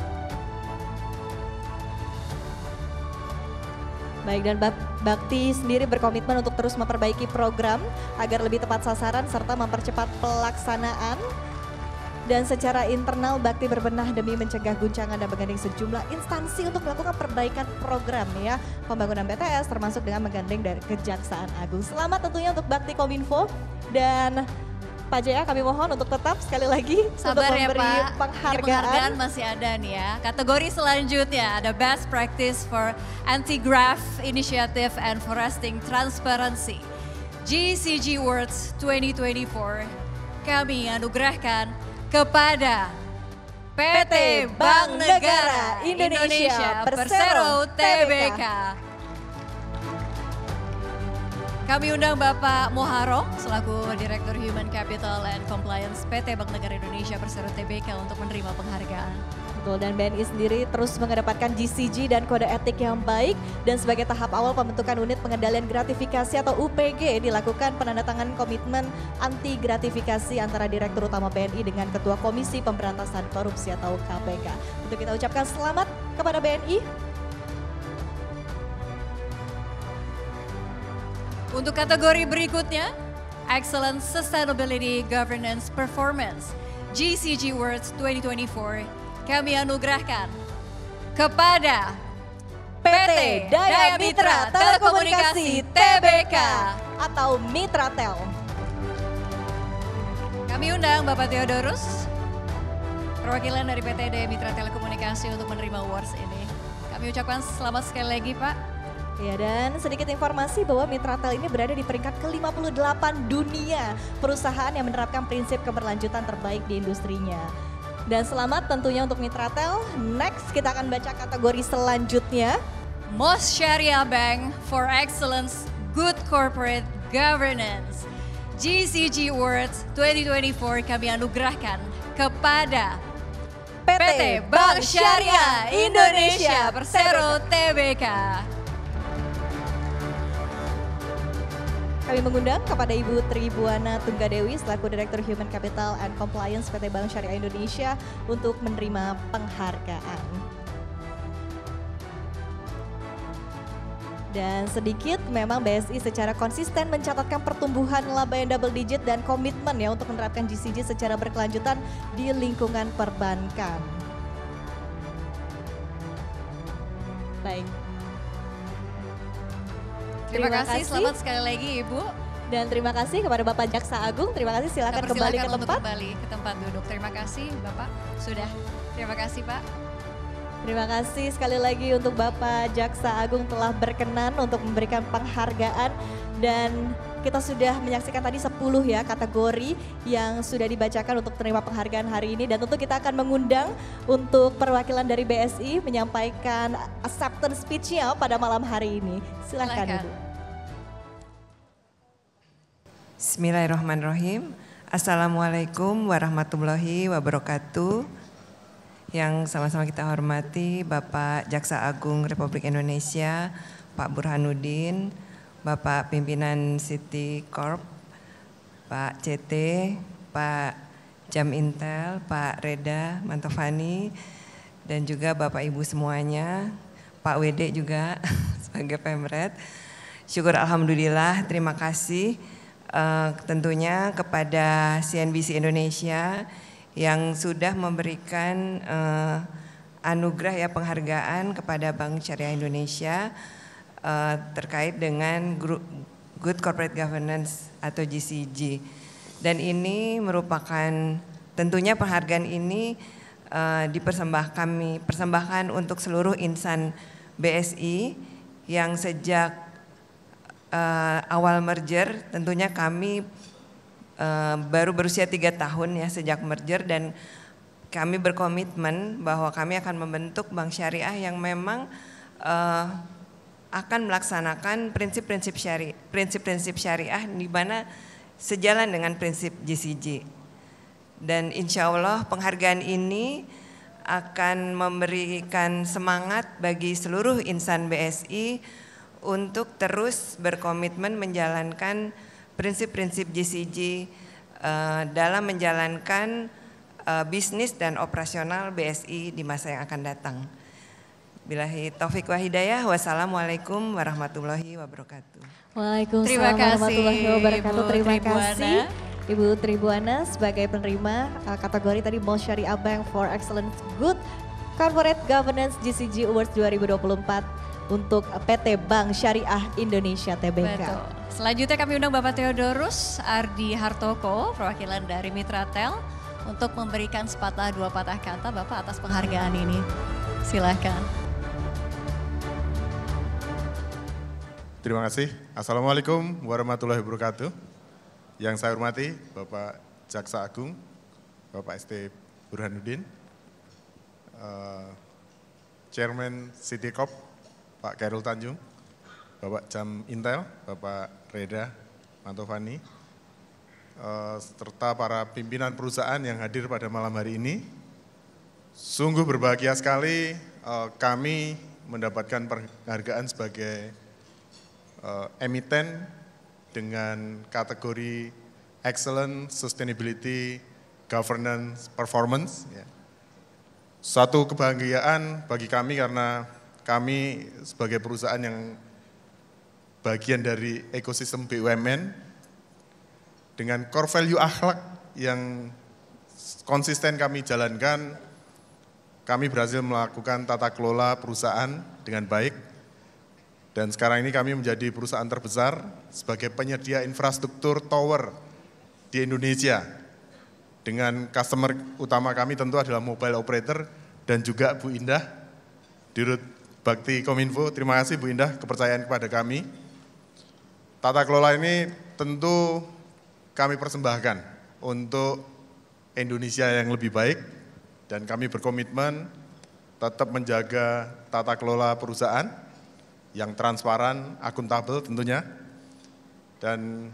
Baik, dan Bakti sendiri berkomitmen untuk terus memperbaiki program agar lebih tepat sasaran serta mempercepat pelaksanaan. Dan secara internal Bakti berbenah demi mencegah guncangan dan menggandeng sejumlah instansi untuk melakukan perbaikan program ya. Pembangunan B T S termasuk dengan menggandeng dari Kejaksaan Agung. Selamat tentunya untuk Bakti Kominfo dan Pak Jaya kami mohon untuk tetap sekali lagi Sabar untuk ya memberi Pak, penghargaan. Ini penghargaan masih ada nih ya. Kategori selanjutnya ada Best Practice for Anti-Graft Initiative and Foresting Transparency. G C G Awards dua ribu dua puluh empat kami anugerahkan kepada P T Bank Negara Indonesia Persero T B K. Kami undang Bapak Moharong selaku Direktur Human Capital and Compliance P T Bank Negara Indonesia Persero T B K untuk menerima penghargaan. Betul, dan B N I sendiri terus mengedepankan G C G dan kode etik yang baik dan sebagai tahap awal pembentukan unit pengendalian gratifikasi atau U P G dilakukan penandatangan komitmen anti gratifikasi antara Direktur Utama B N I dengan Ketua Komisi Pemberantasan Korupsi atau K P K. Untuk kita ucapkan selamat kepada B N I. Untuk kategori berikutnya, Excellent Sustainability Governance Performance, G C G Awards dua ribu dua puluh empat, kami anugerahkan kepada P T Daya Mitra Telekomunikasi T B K atau Mitratel. Kami undang Bapak Theodorus, perwakilan dari P T Daya Mitra Telekomunikasi untuk menerima awards ini. Kami ucapkan selamat sekali lagi Pak. Ya, dan sedikit informasi bahwa Mitratel ini berada di peringkat ke lima puluh delapan dunia perusahaan yang menerapkan prinsip keberlanjutan terbaik di industrinya. Dan selamat tentunya untuk Mitratel. Next kita akan baca kategori selanjutnya. Most Sharia Bank for Excellence Good Corporate Governance. G C G Awards dua ribu dua puluh empat kami anugerahkan kepada P T Bank Syariah Indonesia Persero T B K. Kami mengundang kepada Ibu Tribuana Tunggadewi selaku Direktur Human Capital and Compliance P T Bank Syariah Indonesia untuk menerima penghargaan. Dan sedikit memang B S I secara konsisten mencatatkan pertumbuhan laba yang double digit dan komitmen ya untuk menerapkan G C G secara berkelanjutan di lingkungan perbankan. Baik. Terima, terima kasih, selamat sekali lagi Ibu. Dan terima kasih kepada Bapak Jaksa Agung, terima kasih silakan kembali ke tempat. Untuk kembali ke tempat duduk. Terima kasih Bapak, sudah. Terima kasih Pak. Terima kasih sekali lagi untuk Bapak Jaksa Agung telah berkenan untuk memberikan penghargaan dan kita sudah menyaksikan tadi sepuluh ya kategori yang sudah dibacakan untuk menerima penghargaan hari ini dan tentu kita akan mengundang untuk perwakilan dari B S I menyampaikan acceptance speech-nya pada malam hari ini. Silakan Ibu. Bismillahirrahmanirrahim. Assalamualaikum warahmatullahi wabarakatuh. Yang sama-sama kita hormati Bapak Jaksa Agung Republik Indonesia, Pak Burhanuddin, Bapak Pimpinan City Corp, Pak C T, Pak Jam Intel, Pak Reda Mantovani, dan juga Bapak Ibu semuanya, Pak W D juga sebagai Pemret. Syukur Alhamdulillah, terima kasih uh, tentunya kepada C N B C Indonesia yang sudah memberikan uh, anugerah ya penghargaan kepada Bank Syariah Indonesia uh, terkait dengan Good Corporate Governance atau G C G. Dan ini merupakan tentunya penghargaan ini uh, dipersembahkan kami persembahkan untuk seluruh insan B S I yang sejak uh, awal merger tentunya kami Uh, baru berusia tiga tahun ya sejak merger dan kami berkomitmen bahwa kami akan membentuk bank syariah yang memang uh, akan melaksanakan prinsip-prinsip syari, prinsip-prinsip syariah di mana sejalan dengan prinsip G C J. Dan insya Allah penghargaan ini akan memberikan semangat bagi seluruh insan B S I untuk terus berkomitmen menjalankan prinsip-prinsip G C J uh, dalam menjalankan uh, bisnis dan operasional B S I di masa yang akan datang. Billahi taufik wa hidayah. Wassalamualaikum warahmatullahi wabarakatuh. Waalaikumsalam Terima kasih, warahmatullahi wabarakatuh. Ibu Terima Tribuana. kasih Ibu Tribuana sebagai penerima uh, kategori tadi Mall Syariah Bank for Excellence Good Corporate Governance G C J Awards dua ribu dua puluh empat untuk P T Bank Syariah Indonesia T B K. Betul. Selanjutnya kami undang Bapak Theodorus Ardi Hartoko, perwakilan dari Mitratel, untuk memberikan sepatah dua patah kata Bapak atas penghargaan ini. Silakan. Terima kasih. Assalamualaikum warahmatullahi wabarakatuh. Yang saya hormati Bapak Jaksa Agung, Bapak S T Burhanuddin, uh, Chairman City Corp, Pak Khairul Tanjung, Bapak Jam Intel, Bapak Reda Mantovani, uh, serta para pimpinan perusahaan yang hadir pada malam hari ini. Sungguh berbahagia sekali uh, kami mendapatkan penghargaan sebagai uh, emiten dengan kategori Excellent Sustainability Governance Performance. Ya. Suatu kebahagiaan bagi kami karena kami sebagai perusahaan yang bagian dari ekosistem B U M N dengan core value akhlak yang konsisten kami jalankan, kami berhasil melakukan tata kelola perusahaan dengan baik. Dan sekarang ini kami menjadi perusahaan terbesar sebagai penyedia infrastruktur tower di Indonesia. Dengan customer utama kami tentu adalah mobile operator dan juga Bu Indah, Dirut Bakti Kominfo. Terima kasih Bu Indah kepercayaan kepada kami. Tata kelola ini tentu kami persembahkan untuk Indonesia yang lebih baik dan kami berkomitmen tetap menjaga tata kelola perusahaan yang transparan, akuntabel tentunya, dan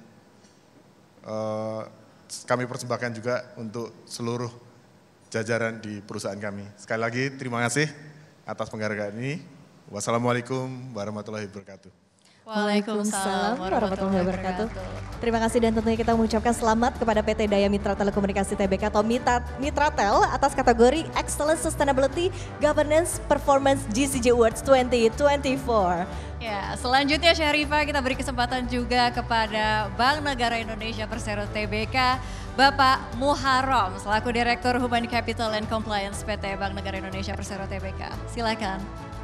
eh, kami persembahkan juga untuk seluruh jajaran di perusahaan kami. Sekali lagi terima kasih atas penghargaan ini. Wassalamualaikum warahmatullahi wabarakatuh. Waalaikumsalam warahmatullahi wabarakatuh. Terima kasih dan tentunya kita mengucapkan selamat kepada P T Daya Mitra Telekomunikasi T B K atau Mitra, Mitratel atas kategori Excellent Sustainability Governance Performance G C J Awards dua ribu dua puluh empat. Ya, selanjutnya Syarifah kita beri kesempatan juga kepada Bank Negara Indonesia Persero T B K, Bapak Muharram selaku Direktur Human Capital and Compliance P T Bank Negara Indonesia Persero T B K. Silakan.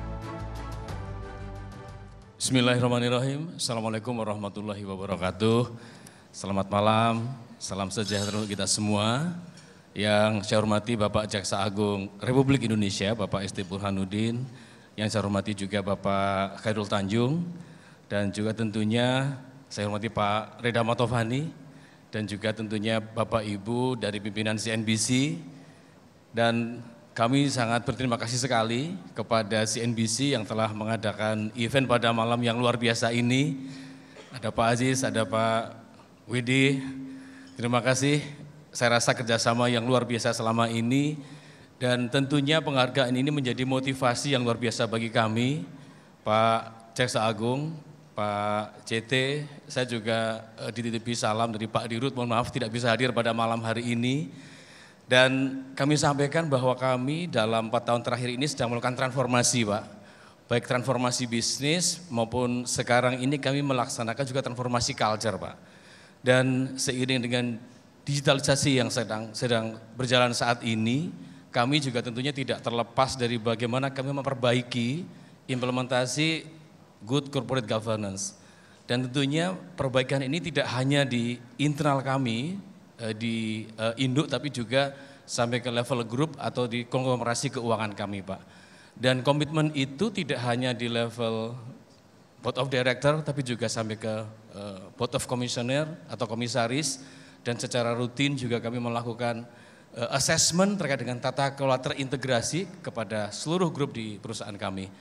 Bismillahirrahmanirrahim. Assalamualaikum warahmatullahi wabarakatuh. Selamat malam, salam sejahtera untuk kita semua. Yang saya hormati Bapak Jaksa Agung Republik Indonesia, Bapak S T Burhanuddin. Yang saya hormati juga Bapak Khairul Tanjung. Dan juga tentunya saya hormati Pak Reda Mantovani. Dan juga tentunya Bapak Ibu dari pimpinan C N B C. Dan kami sangat berterima kasih sekali kepada C N B C yang telah mengadakan event pada malam yang luar biasa ini. Ada Pak Aziz, ada Pak Widi. Terima kasih, saya rasa kerjasama yang luar biasa selama ini. Dan tentunya penghargaan ini menjadi motivasi yang luar biasa bagi kami. Pak Jaksa Agung, Pak C T, saya juga dititipi salam dari Pak Dirut, mohon maaf tidak bisa hadir pada malam hari ini. Dan kami sampaikan bahwa kami dalam empat tahun terakhir ini sedang melakukan transformasi Pak. Baik transformasi bisnis maupun sekarang ini kami melaksanakan juga transformasi culture Pak. Dan seiring dengan digitalisasi yang sedang sedang berjalan saat ini, kami juga tentunya tidak terlepas dari bagaimana kami memperbaiki implementasi good corporate governance. Dan tentunya perbaikan ini tidak hanya di internal kami, di uh, induk tapi juga sampai ke level grup atau di konglomerasi keuangan kami Pak. Dan komitmen itu tidak hanya di level board of director tapi juga sampai ke uh, board of commissioner atau komisaris, dan secara rutin juga kami melakukan uh, assessment terkait dengan tata kelola terintegrasi kepada seluruh grup di perusahaan kami.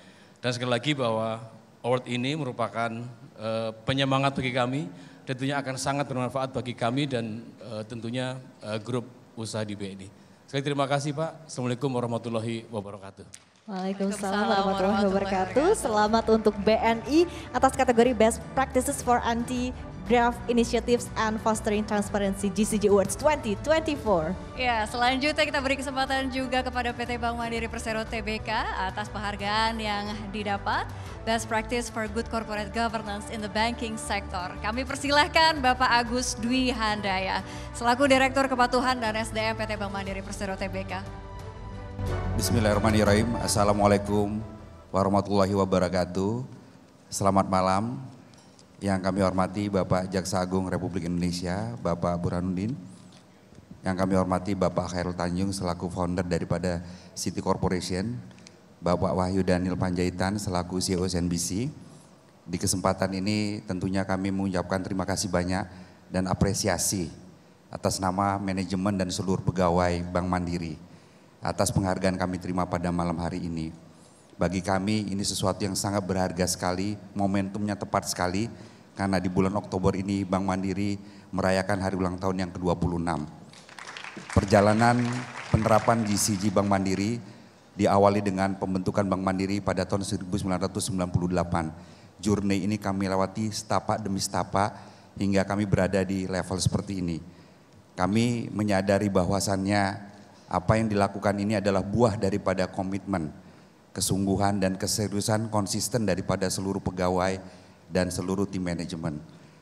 Dan sekali lagi bahwa award ini merupakan uh, penyemangat bagi kami, tentunya akan sangat bermanfaat bagi kami dan uh, tentunya uh, grup usaha di B N I. Sekali terima kasih Pak. Assalamualaikum warahmatullahi wabarakatuh. Waalaikumsalam warahmatullahi wabarakatuh. Selamat untuk B N I atas kategori Best Practices for Anti-Graft Initiatives and Fostering Transparency G C G Awards dua ribu dua puluh empat. Ya, selanjutnya kita beri kesempatan juga kepada P T Bank Mandiri Persero T B K atas penghargaan yang didapat Best Practice for Good Corporate Governance in the Banking Sector. Kami persilahkan Bapak Agus Dwi Handaya selaku Direktur Kepatuhan dan S D M P T Bank Mandiri Persero T B K. Bismillahirrahmanirrahim. Assalamualaikum warahmatullahi wabarakatuh. Selamat malam. Yang kami hormati Bapak Jaksa Agung Republik Indonesia, Bapak Burhanuddin. Yang kami hormati Bapak Khairul Tanjung selaku founder daripada City Corporation. Bapak Wahyu Daniel Panjaitan selaku C E O N B C. Di kesempatan ini tentunya kami mengucapkan terima kasih banyak dan apresiasi atas nama manajemen dan seluruh pegawai Bank Mandiri atas penghargaan kami terima pada malam hari ini. Bagi kami ini sesuatu yang sangat berharga sekali, momentumnya tepat sekali karena di bulan Oktober ini Bank Mandiri merayakan hari ulang tahun yang ke dua puluh enam. Perjalanan penerapan G C G Bank Mandiri diawali dengan pembentukan Bank Mandiri pada tahun seribu sembilan ratus sembilan puluh delapan. Journey ini kami lewati setapak demi setapak hingga kami berada di level seperti ini. Kami menyadari bahwasannya apa yang dilakukan ini adalah buah daripada komitmen, kesungguhan dan keseriusan konsisten daripada seluruh pegawai dan seluruh tim manajemen.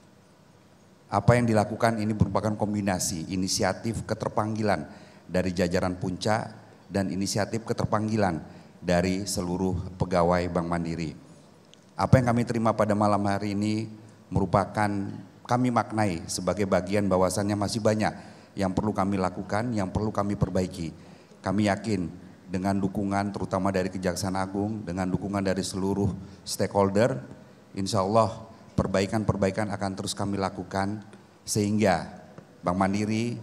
Apa yang dilakukan ini merupakan kombinasi inisiatif keterpanggilan dari jajaran puncak dan inisiatif keterpanggilan dari seluruh pegawai Bank Mandiri. Apa yang kami terima pada malam hari ini merupakan kami maknai sebagai bagian bahwasannya masih banyak yang perlu kami lakukan, yang perlu kami perbaiki. Kami yakin dengan dukungan terutama dari Kejaksaan Agung, dengan dukungan dari seluruh stakeholder, insya Allah perbaikan-perbaikan akan terus kami lakukan sehingga Bank Mandiri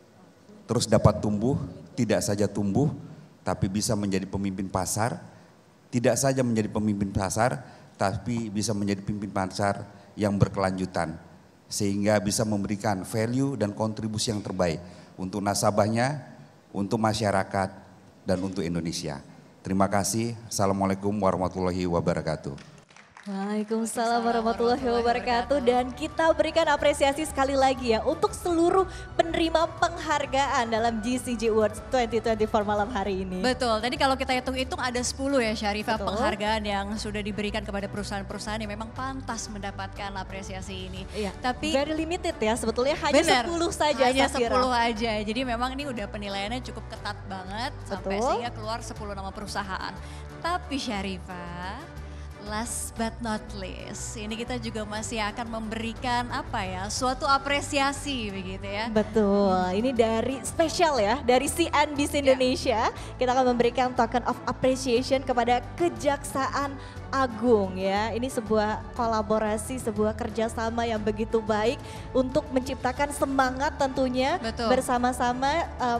terus dapat tumbuh, tidak saja tumbuh tapi bisa menjadi pemimpin pasar, tidak saja menjadi pemimpin pasar tapi bisa menjadi pemimpin pasar yang berkelanjutan. Sehingga bisa memberikan value dan kontribusi yang terbaik untuk nasabahnya, untuk masyarakat, dan untuk Indonesia. Terima kasih. Assalamualaikum warahmatullahi wabarakatuh. Waalaikumsalam warahmatullahi wabarakatuh. Dan kita berikan apresiasi sekali lagi ya untuk seluruh penerima penghargaan dalam G C G Awards dua ribu dua puluh empat malam hari ini. Betul, tadi kalau kita hitung-hitung ada sepuluh ya Syarifah penghargaan yang sudah diberikan kepada perusahaan-perusahaan yang memang pantas mendapatkan apresiasi ini. Iya, tapi very limited ya sebetulnya, hanya benar, sepuluh saja. Hanya Safira. sepuluh aja, jadi memang ini udah penilaiannya cukup ketat banget. Sampai Betul. sehingga keluar sepuluh nama perusahaan. Tapi Syarifah, last but not least, ini kita juga masih akan memberikan apa ya, suatu apresiasi begitu ya. Betul, ini dari spesial ya, dari C N B C Indonesia. Kita akan memberikan token of appreciation kepada Kejaksaan Agung ya. Ini sebuah kolaborasi, sebuah kerjasama yang begitu baik untuk menciptakan semangat tentunya Betul. bersama-sama um,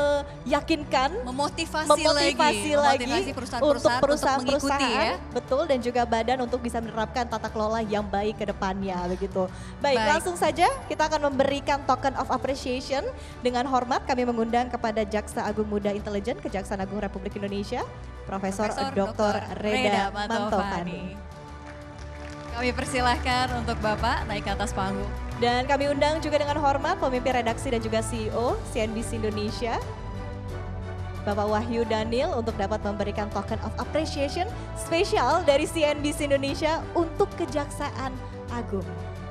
meyakinkan, memotivasi, memotivasi lagi, lagi untuk perusahaan-perusahaan perusahaan-perusahaan, untuk mengikuti ya. betul, dan juga badan untuk bisa menerapkan tata kelola yang baik ke depannya begitu. Baik, Baik. langsung saja kita akan memberikan token of appreciation. Dengan hormat kami mengundang kepada Jaksa Agung Muda Intelijen Kejaksaan Agung Republik Indonesia, Profesor, Profesor Doktor Reda Reda Mantovani. Kami persilahkan untuk Bapak naik ke atas panggung. Dan kami undang juga dengan hormat pemimpin redaksi dan juga C E O C N B C Indonesia, Bapak Wahyu Daniel, untuk dapat memberikan token of appreciation spesial dari C N B C Indonesia untuk Kejaksaan Agung.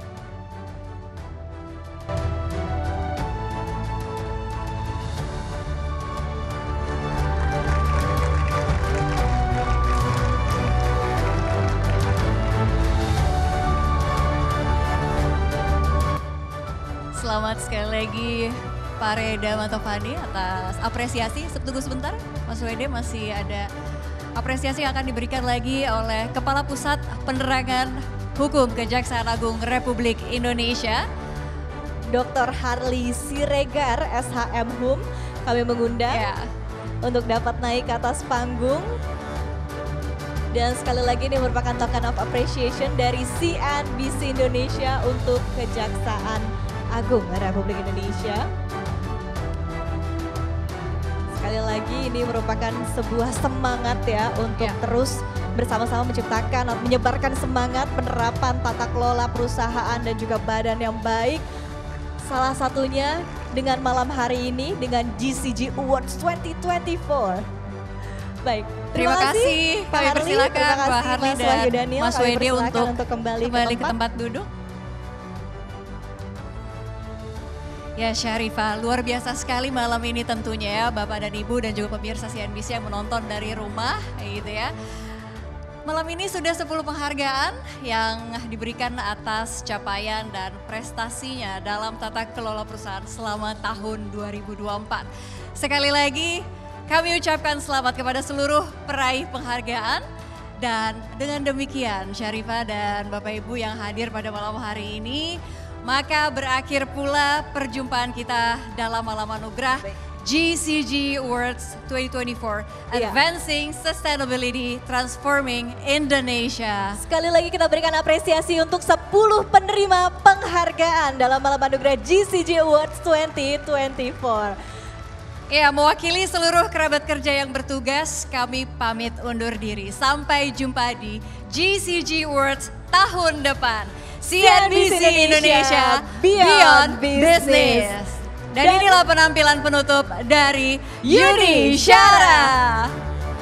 Selamat sekali lagi Pak Reda Mantovani atas apresiasi. Tunggu sebentar, Mas Wede, masih ada apresiasi yang akan diberikan lagi oleh Kepala Pusat Penerangan Hukum Kejaksaan Agung Republik Indonesia, Doktor Harley Siregar, S H M Hum. Kami mengundang ya, untuk dapat naik ke atas panggung. Dan sekali lagi ini merupakan token of appreciation dari C N B C Indonesia untuk Kejaksaan Agung Republik Indonesia. Sekali lagi ini merupakan sebuah semangat ya untuk ya. terus bersama-sama menciptakan atau menyebarkan semangat penerapan tata kelola perusahaan dan juga badan yang baik. Salah satunya dengan malam hari ini dengan G C G Awards dua ribu dua puluh empat. Baik, terima, terima kasih. kasih Kami Pak Harli, persilakan Pak Harli Mas dan Wahyu Daniel, Mas Wedi untuk, untuk kembali, kembali ke, ke tempat duduk. Ya Syarifah, luar biasa sekali malam ini tentunya ya Bapak dan Ibu dan juga pemirsa C N B C yang menonton dari rumah gitu ya. Malam ini sudah sepuluh penghargaan yang diberikan atas capaian dan prestasinya dalam tata kelola perusahaan selama tahun dua ribu dua puluh empat. Sekali lagi kami ucapkan selamat kepada seluruh peraih penghargaan. Dan dengan demikian Syarifah dan Bapak Ibu yang hadir pada malam hari ini, maka berakhir pula perjumpaan kita dalam malam anugerah G C G Awards dua ribu dua puluh empat, iya. Advancing Sustainability Transforming Indonesia. Sekali lagi kita berikan apresiasi untuk sepuluh penerima penghargaan dalam malam anugerah G C G Awards dua ribu dua puluh empat. Ya, mewakili seluruh kerabat kerja yang bertugas, kami pamit undur diri. Sampai jumpa di G C G Awards tahun depan. C N B C Indonesia, Beyond Business. Dan, Dan inilah penampilan penutup dari Yuni Syara.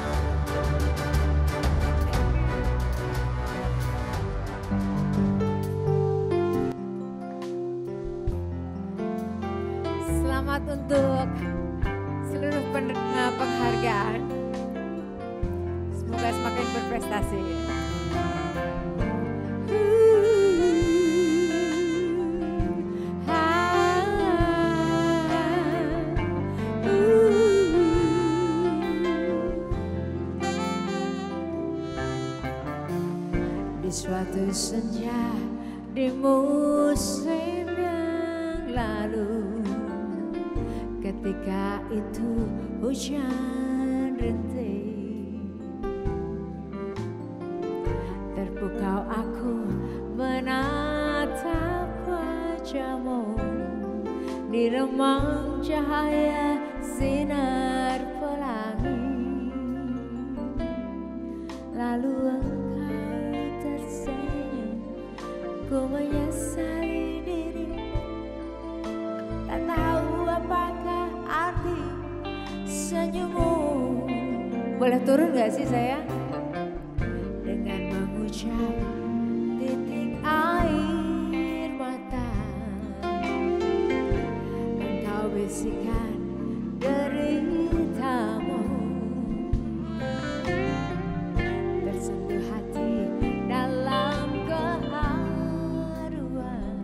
Selamat untuk seluruh penerima penghargaan. Semoga semakin berprestasi. Di suatu senja di musim yang lalu, ketika itu hujan rintik, terpukau aku menatap wajahmu di remang cahaya sinar pelangi. Lalu engkau tersenyum, ku menyesali diri, tak tahu apakah arti senyummu. Boleh turun gak sih saya? Dengan mengucap titik air mata, engkau bisikan deritamu, tersentuh hati dalam keharuan.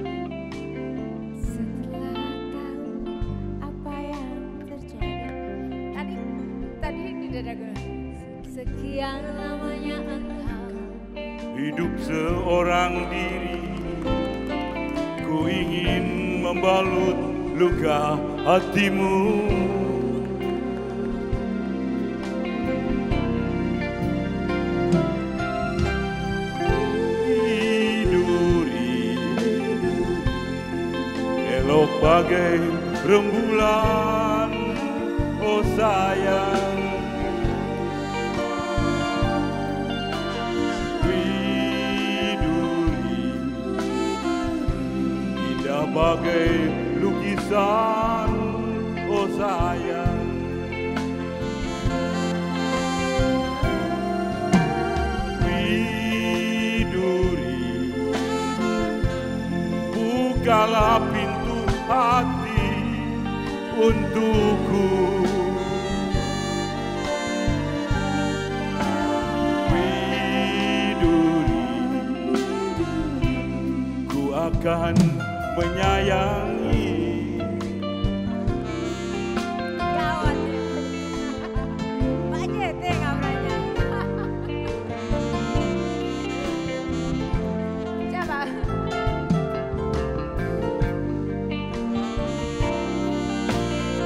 Setelah tahu apa yang terjadi, tadi tadi di dadaku, sekian lamanya engkau hidup seorang diri, ku ingin membalut luka hatimu. Tiduri elok bagai rembulan, oh sayang. Bagai lukisan, oh sayang. Widuri, bukalah pintu hati untukku. Widuri, ku akan menyayangi. Gawat. Pak Jete kameranya. Siapa?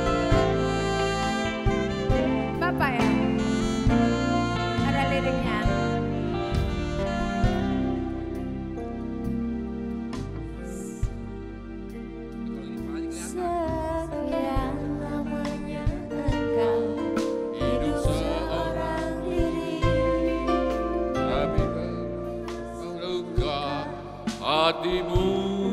Bapak ya? Ada liriknya. hatimu.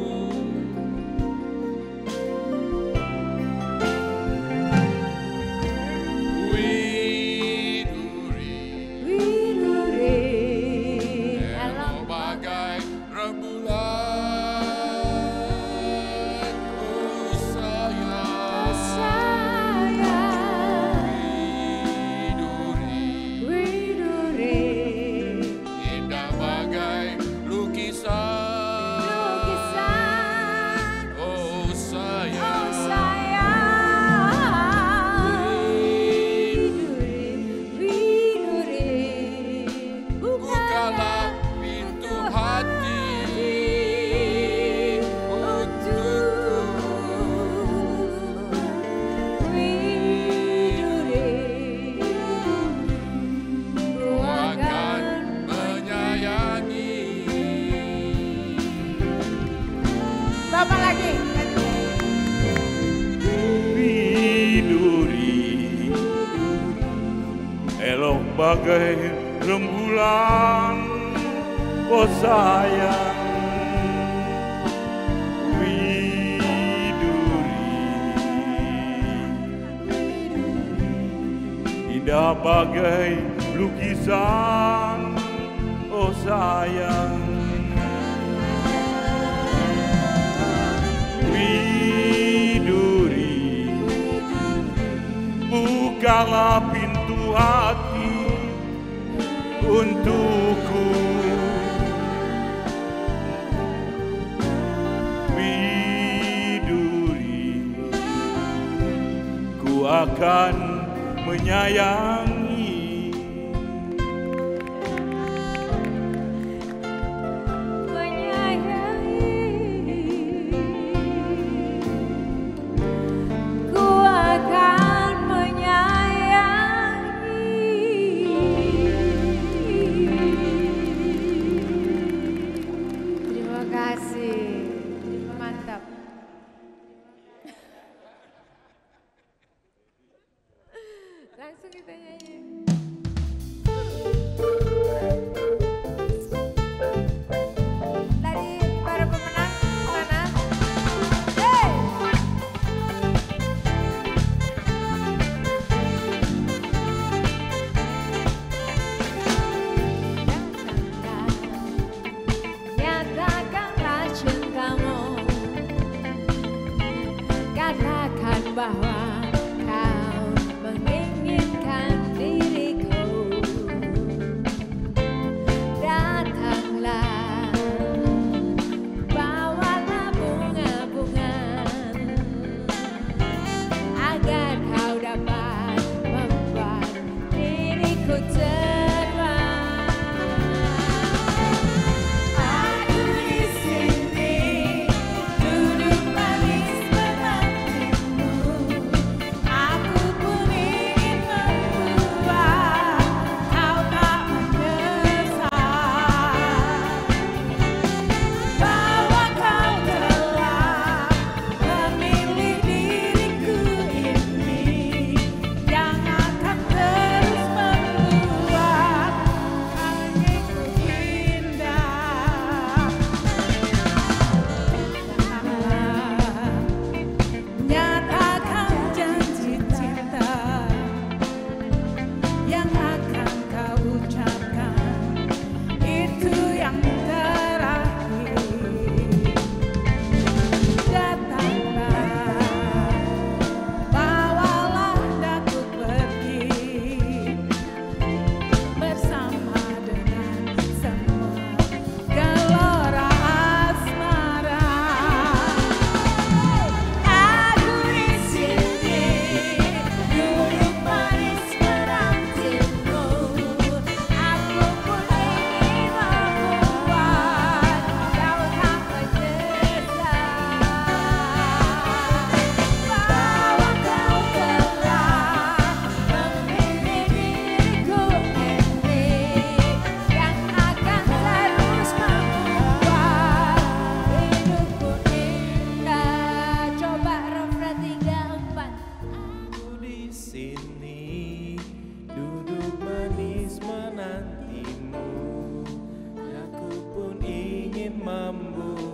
Bapak lagi. Biduri, elok bagai rembulan, oh sayang. Biduri, indah bagai lukisan, oh sayang. Widuri, bukalah pintu hati untukku. Widuri, ku akan menyayangi. Langsung kita nyanyi. Tadi para pemenang mana? Hey! Nyatakanlah cintamu, katakan bahwa menginginkan diriku, datanglah, bawalah bunga-bunga agar kau dapat membuat diriku terbang. Aku di sini duduk manis menantimu. Aku pun ingin membuat kau tak menyesal, bahwa kau telah memilih diriku ini, yang akan terus membuat hatiku indah. Nyatakan janji cinta yang akan kau ucapkan, itu yang terakhir. Datanglah, bawalah daku pergi bersama dengan semua gelora asmara. Aku di sini duduk manis menantimu. Aku pun ingin membuat kau tak menyesal, bahwa kau telah memilih diriku ini, yang akan terus membuat hidupku indah. Coba refren tiga empat. Aku di sini duduk manis menantimu. Aku pun ingin membuat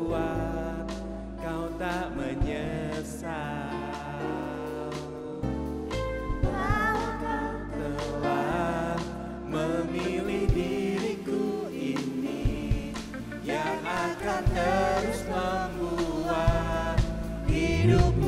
akan terus membuat hidup